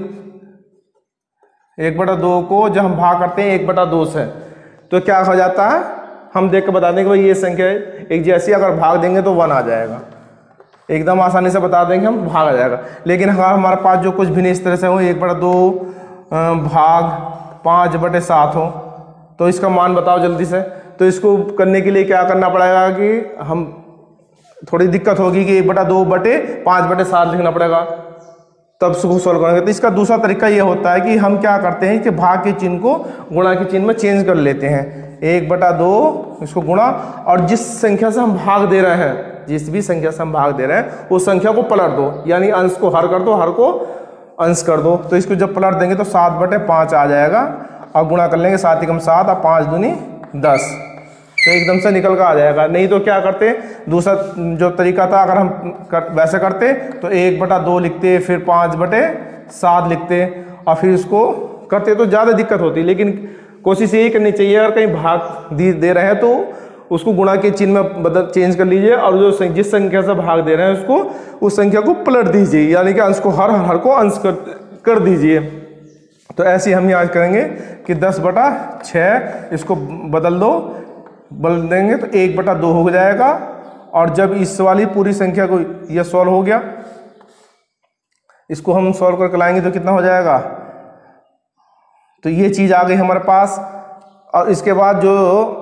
एक बटा दो को जब हम भाग करते हैं एक बटा दो से, तो क्या हो जाता है, हम देख कर बता देंगे भाई ये संख्या एक जैसी, अगर भाग देंगे तो वन आ जाएगा, एकदम आसानी से बता देंगे हम, भाग आ जाएगा। लेकिन अगर हमारे पास जो कुछ भी नहीं इस तरह से हो, एक बटा दो भाग पाँच बटे सात हो, तो इसका मान बताओ जल्दी से। तो इसको करने के लिए क्या करना पड़ेगा कि हम थोड़ी दिक्कत होगी कि एक बटा दो बटे पाँच बटे सात लिखना पड़ेगा, तब उसको सॉल्व करेंगे। तो इसका दूसरा तरीका ये होता है कि हम क्या करते हैं कि भाग के चिन्ह को गुणा के चिन्ह में चेंज कर लेते हैं। एक बटा दो इसको गुणा, और जिस संख्या से हम भाग दे रहे हैं, जिस भी संख्या से हम भाग दे रहे हैं उस संख्या को पलट दो, यानी अंश को हर कर दो, हर को अंश कर दो। तो इसको जब पलट देंगे तो सात बटे पाँच आ जाएगा, और गुणा कर लेंगे सात एकम सात और पाँच दूनी दस, तो एकदम से निकल कर आ जाएगा। नहीं तो क्या करते, दूसरा जो तरीका था, अगर हम कर, वैसे करते तो एक बटा दो लिखते, फिर पाँच बटे सात लिखते, और फिर इसको करते तो ज़्यादा दिक्कत होती। लेकिन कोशिश यही करनी चाहिए, अगर कहीं भाग दे दे रहे हैं तो उसको गुणा के चिन्ह में बदल चेंज कर लीजिए, और जो जिस संख्या से भाग दे रहे हैं उसको उस संख्या को पलट दीजिए, यानी कि अंश को हर हर को अंश कर, कर दीजिए। तो ऐसे ही हम यहाँ करेंगे कि दस बटा छः इसको बदल दो, बदल देंगे तो एक बटा दो हो जाएगा। और जब इस वाली पूरी संख्या को यह सॉल्व हो गया, इसको हम सॉल्व करके लाएंगे तो कितना हो जाएगा, तो ये चीज़ आ गई हमारे पास। और इसके बाद जो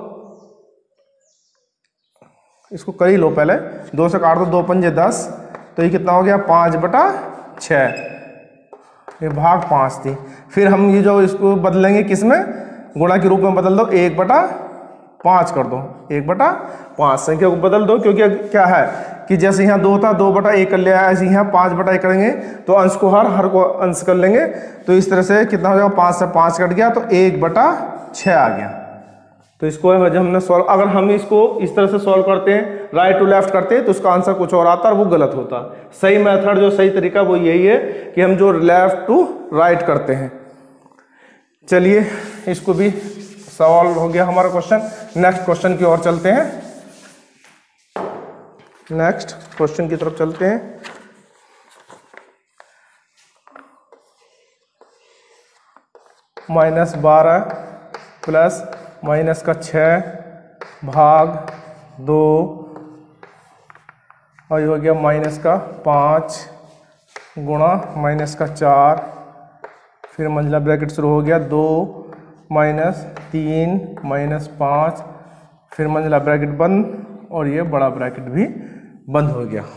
इसको कर ही लो, पहले दो से काट दो, दो पंजे दस, तो ये कितना हो गया, पाँच बटा छः, ये भाग पाँच थी। फिर हम ये जो इसको बदलेंगे किस में, गुणा के रूप में बदल दो, एक बटा पाँच कर दो, एक बटा पाँच संख्या को बदल दो, क्योंकि क्या है कि जैसे यहाँ दो था, दो बटा एक कर लिया, ऐसे यहाँ पाँच बटा एक करेंगे तो अंश को हर हर को अंश कर लेंगे। तो इस तरह से कितना हो जाएगा, पाँच से पाँच कट गया तो एक बटा छः आ गया। तो इसको जब हमने सॉल्व, अगर हम इसको इस तरह से सॉल्व करते हैं, राइट टू लेफ्ट करते हैं, तो उसका आंसर कुछ और आता है और वो गलत होता है। सही मेथड, जो सही तरीका वो यही है कि हम जो लेफ्ट टू राइट करते हैं। चलिए इसको भी सॉल्व हो गया हमारा क्वेश्चन। नेक्स्ट क्वेश्चन की ओर चलते हैं, नेक्स्ट क्वेश्चन की तरफ चलते हैं। माइनस बारह प्लस माइनस का छः भाग दो और ये हो गया माइनस का पाँच गुणा माइनस का चार, फिर मंजिला ब्रैकेट शुरू हो गया दो माइनस तीन माइनस पाँच, फिर मंजिला ब्रैकेट बंद और ये बड़ा ब्रैकेट भी बंद हो गया।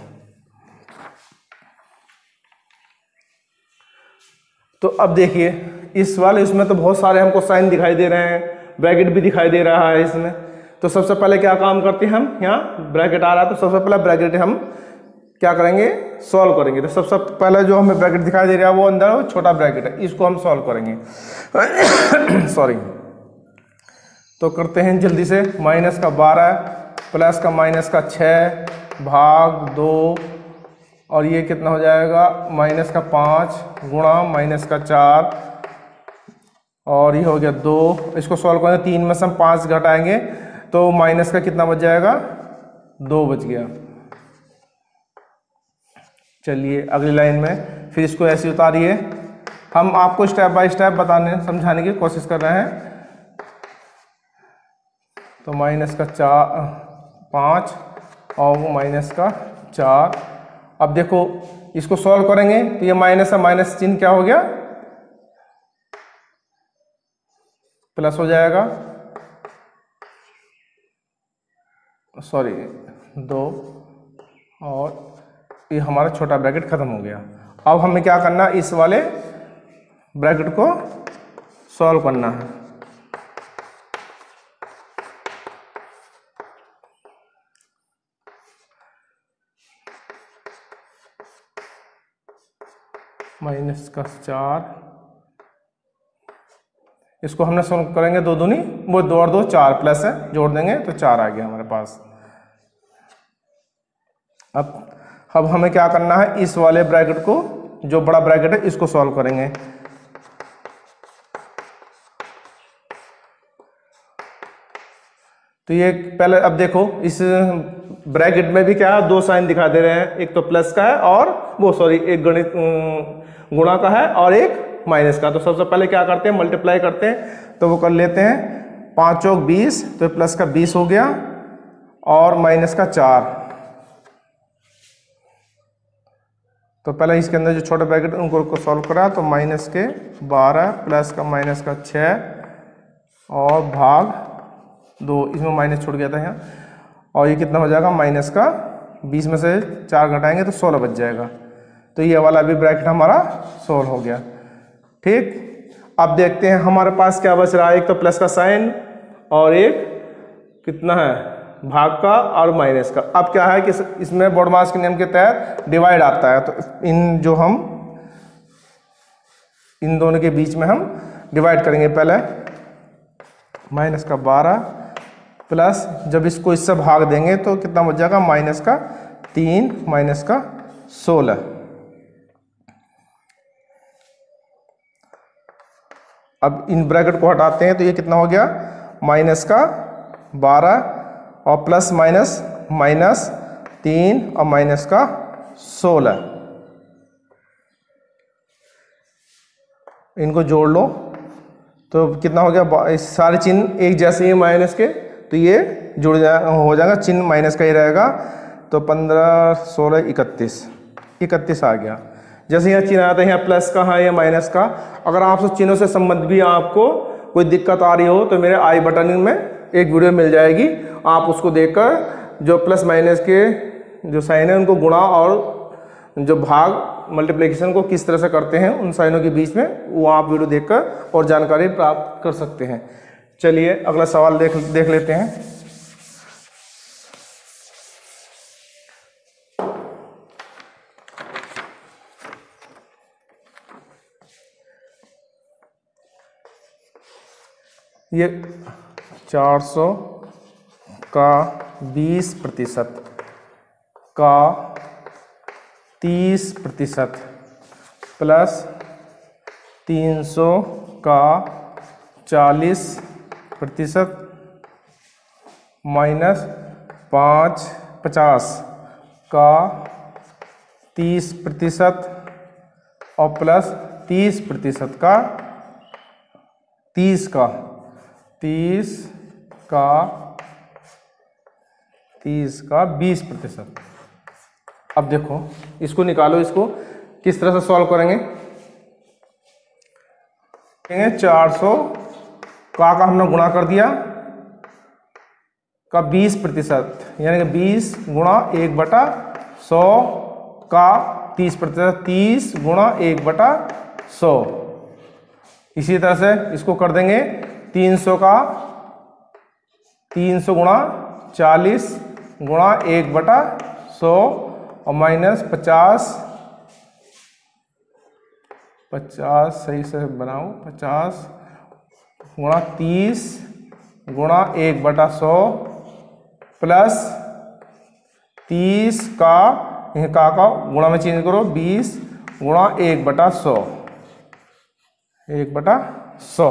तो अब देखिए इस वाले इसमें तो बहुत सारे हमको साइन दिखाई दे रहे हैं, ब्रैकेट भी दिखाई दे रहा है इसमें। तो सबसे पहले क्या काम करते हैं हम, यहाँ ब्रैकेट आ रहा है तो सबसे पहले ब्रैकेट हम क्या करेंगे, सॉल्व करेंगे। तो सबसे पहले जो हमें ब्रैकेट दिखाई दे रहा है वो अंदर वो छोटा ब्रैकेट है, इसको हम सॉल्व करेंगे सॉरी। तो करते हैं जल्दी से, माइनस का बारह प्लस का माइनस का छः भाग दो और ये कितना हो जाएगा माइनस का पाँच गुणा माइनस का चार और ये हो गया दो। इसको सॉल्व करेंगे, तीन में से हम पाँच घटाएंगे तो माइनस का कितना बच जाएगा, दो बच गया। चलिए अगली लाइन में फिर इसको ऐसे उतारिए। हम आपको स्टेप बाय स्टेप बताने समझाने की कोशिश कर रहे हैं। तो माइनस का चार पाँच और माइनस का चार। अब देखो इसको सॉल्व करेंगे तो ये माइनस का माइनस चिन्ह क्या हो गया, प्लस हो जाएगा, सॉरी दो, और ये हमारा छोटा ब्रैकेट खत्म हो गया। अब हमें क्या करना है, इस वाले ब्रैकेट को सॉल्व करना है। माइनस का चार, इसको हमने सॉल्व करेंगे दो दूनी वो दो और दो चार, प्लस है जोड़ देंगे तो चार आ गया हमारे पास। अब अब हमें क्या करना है, इस वाले ब्रैकेट को जो बड़ा ब्रैकेट है इसको सॉल्व करेंगे। तो ये पहले अब देखो इस ब्रैकेट में भी क्या है, दो साइन दिखा दे रहे हैं, एक तो प्लस का है और वो सॉरी एक गणित गुणा का है और एक माइनस का। तो सबसे पहले क्या करते हैं, मल्टीप्लाई करते हैं। तो वो कर लेते हैं, पाँच चौक बीस, तो प्लस का बीस हो गया और माइनस का चार। तो पहले इसके अंदर जो छोटे ब्रैकेट उनको सॉल्व करा तो माइनस के बारह प्लस का माइनस का छः और भाग दो, इसमें माइनस छूट गया था यहाँ, और ये कितना हो जाएगा माइनस का बीस में से चार घटाएंगे तो सोलह बच जाएगा। तो ये वाला भी ब्रैकेट हमारा सोल्व हो गया। ठीक, अब देखते हैं हमारे पास क्या बच रहा है, एक तो प्लस का साइन और एक कितना है भाग का और माइनस का। अब क्या है कि इसमें बोडमास के नियम के तहत डिवाइड आता है, तो इन जो हम इन दोनों के बीच में हम डिवाइड करेंगे। पहले माइनस का बारह प्लस जब इसको इससे भाग देंगे तो कितना बच जाएगा माइनस का तीन माइनस का सोलह। अब इन ब्रैकेट को हटाते हैं तो ये कितना हो गया माइनस का बारह और प्लस माइनस माइनस तीन और माइनस का सोलह। इनको जोड़ लो तो कितना हो गया, इस सारे चिन्ह एक जैसे ही माइनस के, तो ये जुड़ जा हो जाएगा, चिन्ह माइनस का ही रहेगा। तो पंद्रह सोलह इकतीस, इकतीस आ गया। जैसे यहाँ चिन्ह आता है यहाँ प्लस का है या माइनस का, अगर आपसे चिन्हों से संबंध भी आपको कोई दिक्कत आ रही हो तो मेरे आई बटन में एक वीडियो मिल जाएगी, आप उसको देखकर जो प्लस माइनस के जो साइन है उनको गुणा और जो भाग मल्टीप्लिकेशन को किस तरह से करते हैं उन साइनों के बीच में, वो आप वीडियो देखकर और जानकारी प्राप्त कर सकते हैं। चलिए अगला सवाल देख देख लेते हैं। ये चार सौ का बीस प्रतिशत का तीस प्रतिशत प्लस तीन सौ का चालीस प्रतिशत माइनस पाँच पचास का तीस प्रतिशत और प्लस तीस प्रतिशत का तीस का तीस का तीस का बीस प्रतिशत। अब देखो इसको निकालो, इसको किस तरह से सॉल्व करेंगे। चार सौ का का हमने गुणा कर दिया का बीस प्रतिशत, यानी कि बीस गुणा एक बटा सौ का तीस प्रतिशत, तीस गुणा एक बटा सौ। इसी तरह से इसको कर देंगे तीन सौ का तीन सौ गुणा चालीस गुणा एक बटा सौ और माइनस पचास पचास सही से बनाओ पचास गुणा तीस गुणा एक बटा सौ प्लस तीस का का का गुणा में चेंज करो बीस गुणा एक बटा सौ एक बटा सौ।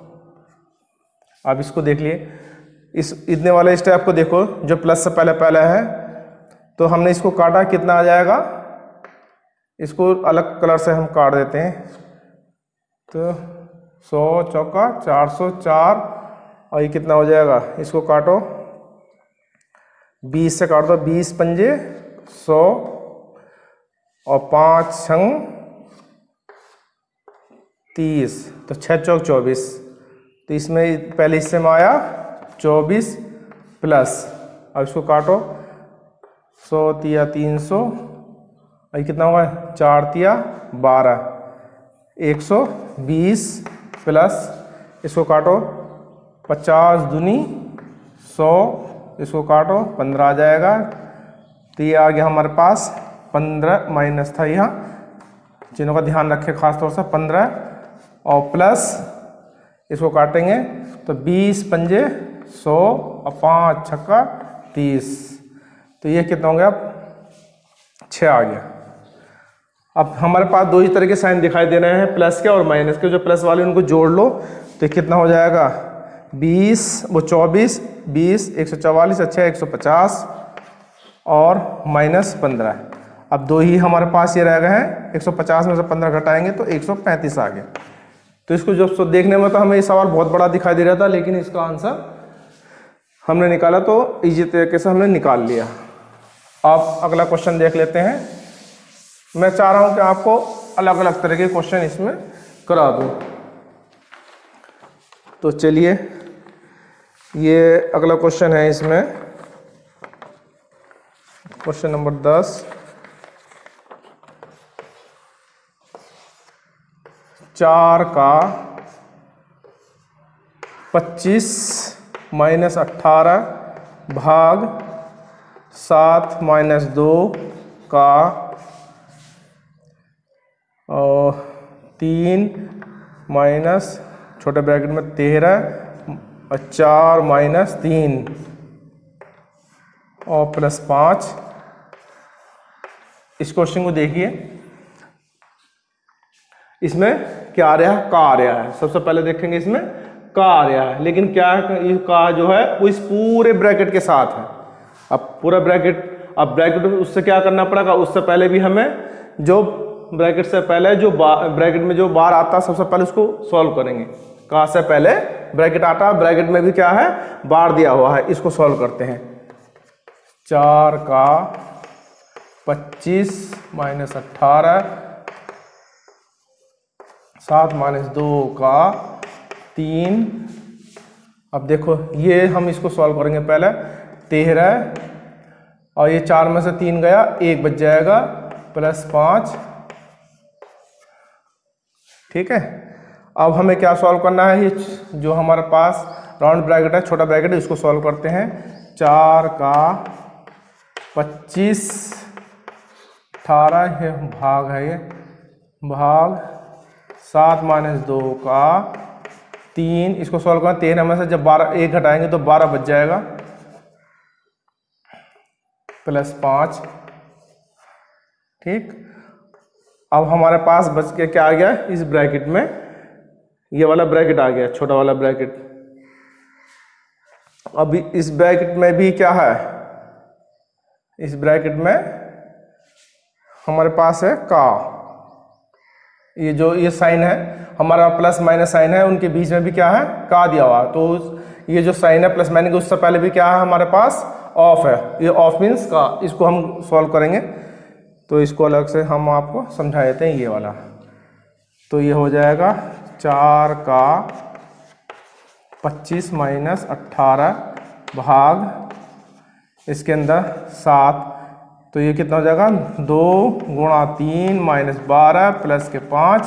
अब इसको देख लिए, इस इतने वाले स्टेप को देखो जो प्लस से पहले पहले है, तो हमने इसको काटा कितना आ जाएगा, इसको अलग कलर से हम काट देते हैं। तो सौ चौका चार सौ चार और ये कितना हो जाएगा, इसको काटो बीस से काट दो, बीस पंजे सौ और पाँच छंग तीस, तो छः चौक चौबीस। तो इसमें पहले हिस्से में आया चौबीस प्लस, अब इसको काटो सौ तिया तीन सौ और ये कितना होगा चार तिया बारह, एक सौ बीस प्लस इसको काटो पचास दूनी सौ, इसको काटो पंद्रह आ जाएगा। तो ये आ गया हमारे पास पंद्रह, माइनस था यहाँ, चिन्हों का ध्यान रखें खास तौर से, पंद्रह और प्लस इसको काटेंगे तो बीस पंजे सौ और पाँच छक्का तीस, तो ये कितना हो गया छः आ गया। अब हमारे पास दो ही तरह के साइन दिखाई दे रहे हैं, प्लस के और माइनस के। जो प्लस वाले उनको जोड़ लो तो कितना हो जाएगा बीस वो चौबीस, बीस एक सौ चवालीस, अच्छा एक सौ पचास और माइनस पंद्रह। अब दो ही हमारे पास ये रह गए हैं, एक सौ पचास में से पंद्रह घटाएंगे तो एक सौ पैंतीस आ गया। तो इसको जो देखने में तो हमें ये सवाल बहुत बड़ा दिखाई दे रहा था, लेकिन इसका आंसर हमने निकाला तो इजी तरीके से हमने निकाल लिया। अब अगला क्वेश्चन देख लेते हैं। मैं चाह रहा हूं कि आपको अलग अलग तरह के क्वेश्चन इसमें करा दूं। तो चलिए ये अगला क्वेश्चन है, इसमें क्वेश्चन नंबर दस। चार का पच्चीस माइनस अट्ठारह भाग सात माइनस दो का और तीन माइनस छोटे ब्रैकेट में तेरह और चार माइनस तीन और प्लस पाँच। इस क्वेश्चन को देखिए, इसमें क्या आ रहा है, का आ रहा है। सबसे पहले देखेंगे इसमें का आ रहा है, लेकिन क्या है ये का जो है वो इस पूरे ब्रैकेट के साथ है। अब पूरा ब्रैकेट, अब ब्रैकेट उससे क्या करना पड़ेगा, उससे पहले भी हमें जो ब्रैकेट से पहले जो ब्रैकेट में जो बार आता है सबसे पहले उसको सॉल्व करेंगे। का से पहले ब्रैकेट आता है, ब्रैकेट में भी क्या है बार दिया हुआ है, इसको सॉल्व करते हैं। चार का पच्चीस माइनस अट्ठारह, सात माइनस दो का तीन। अब देखो ये हम इसको सॉल्व करेंगे पहले, तेरह और ये चार में से तीन गया, एक बच जाएगा प्लस पाँच, ठीक है। अब हमें क्या सॉल्व करना है, ये जो हमारे पास राउंड ब्रैकेट है, छोटा ब्रैकेट है, इसको सॉल्व करते हैं। चार का पच्चीस, अठारह ये भाग है, ये भाग सात माइनस दो का तीन, इसको सॉल्व करना। तेरह में से जब बारह एक घटाएंगे तो बारह बच जाएगा प्लस पाँच, ठीक। अब हमारे पास बच के क्या आ गया, इस ब्रैकेट में ये वाला ब्रैकेट आ गया, छोटा वाला ब्रैकेट। अब इस ब्रैकेट में भी क्या है, इस ब्रैकेट में हमारे पास है का, ये जो ये साइन है हमारा प्लस माइनस साइन है, उनके बीच में भी क्या है का दिया हुआ। तो ये जो साइन है प्लस माइनस, उससे पहले भी क्या है हमारे पास ऑफ है, ये ऑफ मीन्स का। इसको हम सॉल्व करेंगे तो इसको अलग से हम आपको समझा देते हैं, ये वाला। तो ये हो जाएगा चार का पच्चीस माइनस अट्ठारह भाग इसके अंदर सात, तो ये कितना हो जाएगा दो गुणा तीन माइनस बारह प्लस के पाँच।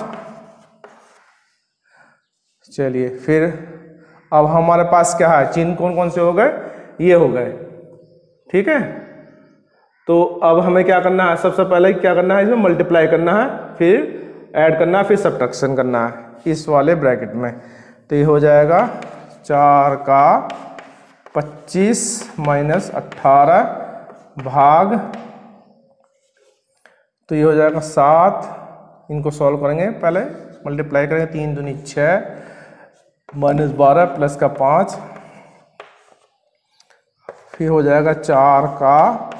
चलिए फिर अब हमारे पास क्या है, चिन्ह कौन कौन से हो गए, ये हो गए, ठीक है। तो अब हमें क्या करना है, सबसे पहले क्या करना है, इसमें मल्टीप्लाई करना है, फिर ऐड करना है, फिर सब्ट्रैक्शन करना है इस वाले ब्रैकेट में। तो ये हो जाएगा चार का पच्चीस माइनस अट्ठारह भाग, तो ये हो जाएगा सात। इनको सॉल्व करेंगे, पहले मल्टीप्लाई करेंगे, तीन दूनी छः माइनस बारह प्लस का पाँच, फिर हो जाएगा चार का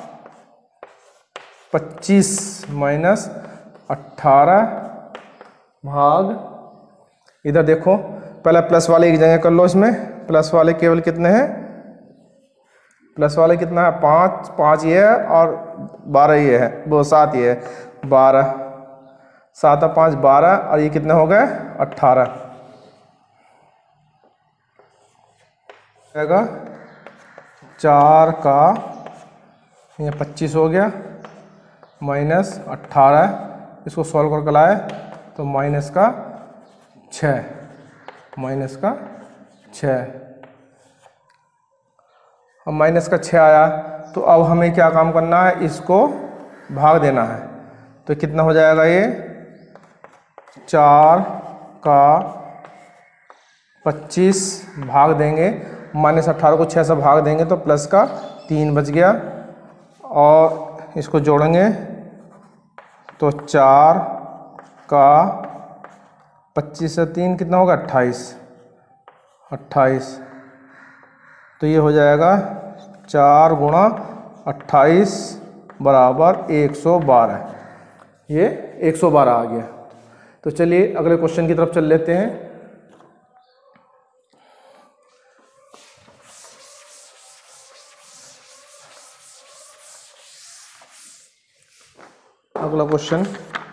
पच्चीस माइनस अट्ठारह भाग, इधर देखो पहले प्लस वाले की जगह कर लो, इसमें प्लस वाले केवल कितने हैं, प्लस वाले कितना है पाँच, पाँच ये है और बारह ये है, वो सात ये है, बारह, सात और पाँच बारह, और ये कितने हो गए अट्ठारह। जाएगा चार का ये पच्चीस हो गया माइनस अट्ठारह, इसको सॉल्व करके लाए तो माइनस का छः, माइनस का छः। अब माइनस का छः आया, तो अब हमें क्या काम करना है, इसको भाग देना है। तो कितना हो जाएगा, ये चार का पच्चीस भाग देंगे, माइनस अट्ठारह को छः से भाग देंगे तो प्लस का तीन बच गया, और इसको जोड़ेंगे तो चार का पच्चीस से तीन कितना होगा अट्ठाईस, अट्ठाईस। तो ये हो जाएगा चार गुणा अट्ठाईस बराबर एक सौ बारह, ये एक सौ बारह आ गया। तो चलिए अगले क्वेश्चन की तरफ चल लेते हैं। अगला क्वेश्चन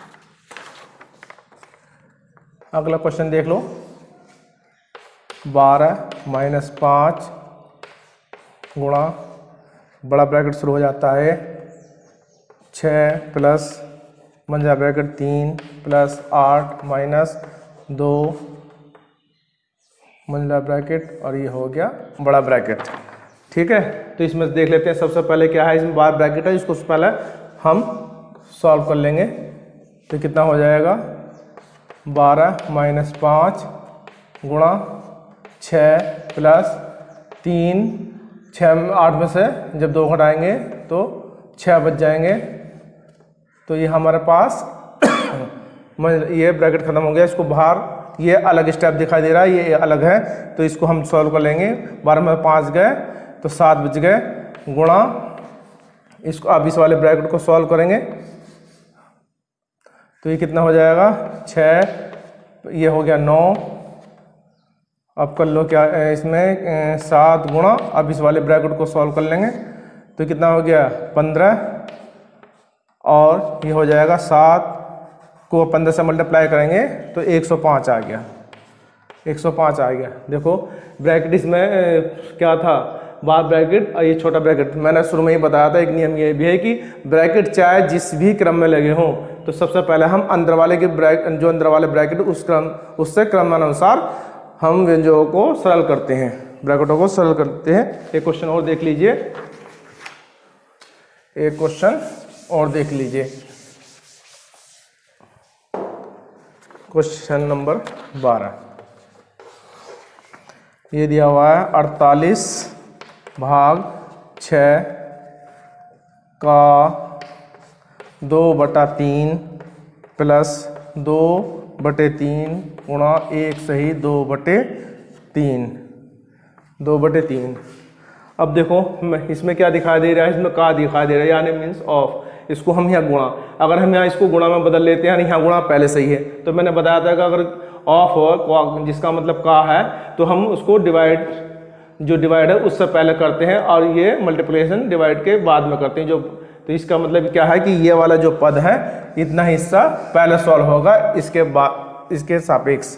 अगला क्वेश्चन देख लो, बारह माइनस पाँच गुणा बड़ा ब्रैकेट शुरू हो जाता है छः प्लस मंझा ब्रैकेट तीन प्लस आठ माइनस दो मंझला ब्रैकेट, और ये हो गया बड़ा ब्रैकेट, ठीक है। तो इसमें देख लेते हैं, सबसे पहले क्या है, इसमें बारह ब्रैकेट है, इसको पहले हम सॉल्व कर लेंगे। तो कितना हो जाएगा बारह माइनस पाँच गुणा छः प्लस तीन, छः आठ में से जब दो घटाएंगे तो छः बच जाएंगे। तो ये हमारे पास ये ब्रैकेट ख़त्म हो गया, इसको बाहर ये अलग स्टेप दिखाई दे रहा है, ये अलग है, तो इसको हम सॉल्व कर लेंगे। बारह में पाँच गए तो सात बच गए, गुणा इसको, अब इस वाले ब्रैकेट को सॉल्व करेंगे तो ये कितना हो जाएगा छः, ये हो गया नौ। अब कर लो क्या इसमें सात गुणा, अब इस वाले ब्रैकेट को सॉल्व कर लेंगे तो कितना हो गया पंद्रह, और ये हो जाएगा सात को पंद्रह से मल्टीप्लाई करेंगे तो एक सौ पाँच आ गया, एक सौ पाँच आ गया। देखो ब्रैकेट इसमें क्या था, बार ब्रैकेट और ये छोटा ब्रैकेट, मैंने शुरू में ही बताया था। एक नियम ये भी है कि ब्रैकेट चाहे जिस भी क्रम में लगे हों तो सबसे पहले हम अंदर वाले के ब्रैकेट, जो अंदर वाले ब्रैकेट उस क्रम उससे क्रमानुसार हम व्यंजकों को सरल करते हैं, ब्रैकेटों को सरल करते हैं। एक क्वेश्चन और देख लीजिए, एक क्वेश्चन और देख लीजिए, क्वेश्चन नंबर बारह। ये दिया हुआ है अड़तालीस भाग छः का दो बटा तीन प्लस दो बटे तीन गुणा एक सही दो बटे तीन, दो बटे तीन। अब देखो मैं इसमें क्या दिखाई दे रहा है, इसमें का दिखाई दे रहा है, यानी मीन्स ऑफ। इसको हम यहाँ गुणा, अगर हम यहाँ इसको गुणा में बदल लेते हैं, यानी यहाँ गुणा पहले सही है, तो मैंने बताया था कि अगर ऑफ हो जिसका मतलब का है तो हम उसको डिवाइड, जो डिवाइड है उससे पहले करते हैं, और ये मल्टीप्लिकेशन डिवाइड के बाद में करते हैं। जो तो इसका मतलब क्या है कि ये वाला जो पद है इतना हिस्सा पहले सॉल्व होगा, इसके बाद इसके सापेक्ष।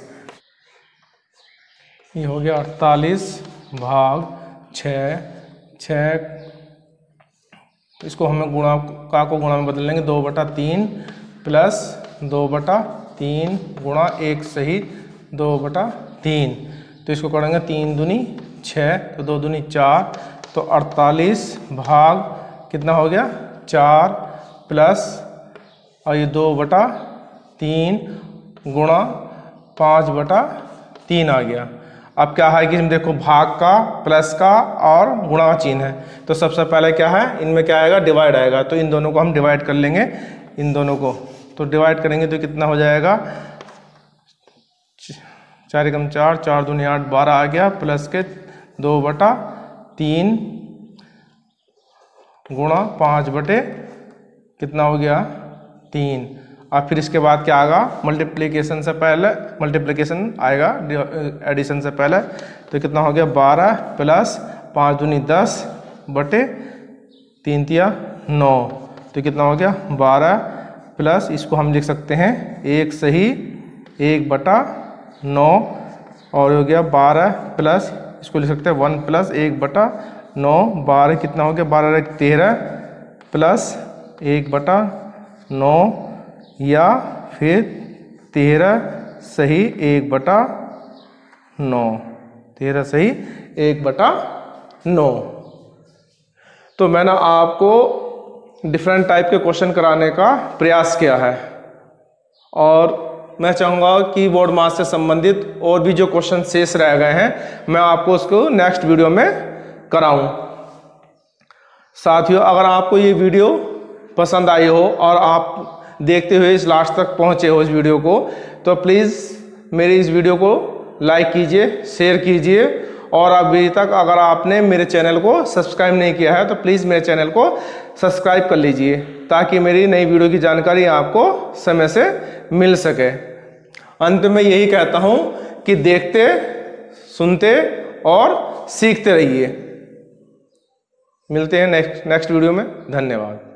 ये हो गया अड़तालीस भाग छः, छः इसको हमें गुणा, का को गुणा में बदल लेंगे, दो बटा तीन प्लस दो बटा तीन गुणा एक सही दो बटा तीन, तो इसको करेंगे तीन दूनी छः, तो दो दूनी चार, तो अड़तालीस भाग कितना हो गया चार प्लस और ये दो बटा तीन गुणा पाँच बटा तीन आ गया। अब क्या है कि देखो भाग का प्लस का और गुणा का चिन्ह है, तो सबसे पहले क्या है इनमें क्या आएगा डिवाइड आएगा, तो इन दोनों को हम डिवाइड कर लेंगे, इन दोनों को तो डिवाइड करेंगे तो कितना हो जाएगा चार एकम चार, चार दूनी आठ, बारह आ गया, प्लस के दो बटा तीन गुणा पाँच बटे कितना हो गया तीन। और फिर इसके बाद क्या आएगा मल्टीप्लिकेशन से पहले, मल्टीप्लिकेशन आएगा एडिशन से पहले, तो कितना हो गया बारह प्लस पाँच दूनी दस बटे तीन तिया नौ, तो कितना हो गया बारह प्लस इसको हम लिख सकते हैं एक सही एक बटा नौ, और हो गया बारह प्लस इसको लिख सकते हैं वन प्लस एक बटा नौ, बारह कितना हो गया बारह एक तेरह प्लस एक बटा नौ, या फिर तेरह सही एक बटा नौ, तेरह सही एक बटा नौ। तो मैंने आपको डिफरेंट टाइप के क्वेश्चन कराने का प्रयास किया है, और मैं चाहूँगा कि बोर्ड मास से संबंधित और भी जो क्वेश्चन शेष रह गए हैं मैं आपको उसको नेक्स्ट वीडियो में कराऊं। साथियों, अगर आपको ये वीडियो पसंद आई हो और आप देखते हुए इस लास्ट तक पहुंचे हो इस वीडियो को, तो प्लीज़ मेरी इस वीडियो को लाइक कीजिए, शेयर कीजिए, और अभी तक अगर आपने मेरे चैनल को सब्सक्राइब नहीं किया है तो प्लीज़ मेरे चैनल को सब्सक्राइब कर लीजिए, ताकि मेरी नई वीडियो की जानकारी आपको समय से मिल सके। अंत में यही कहता हूँ कि देखते, सुनते और सीखते रहिए। मिलते हैं नेक्स्ट नेक्स्ट वीडियो में। धन्यवाद।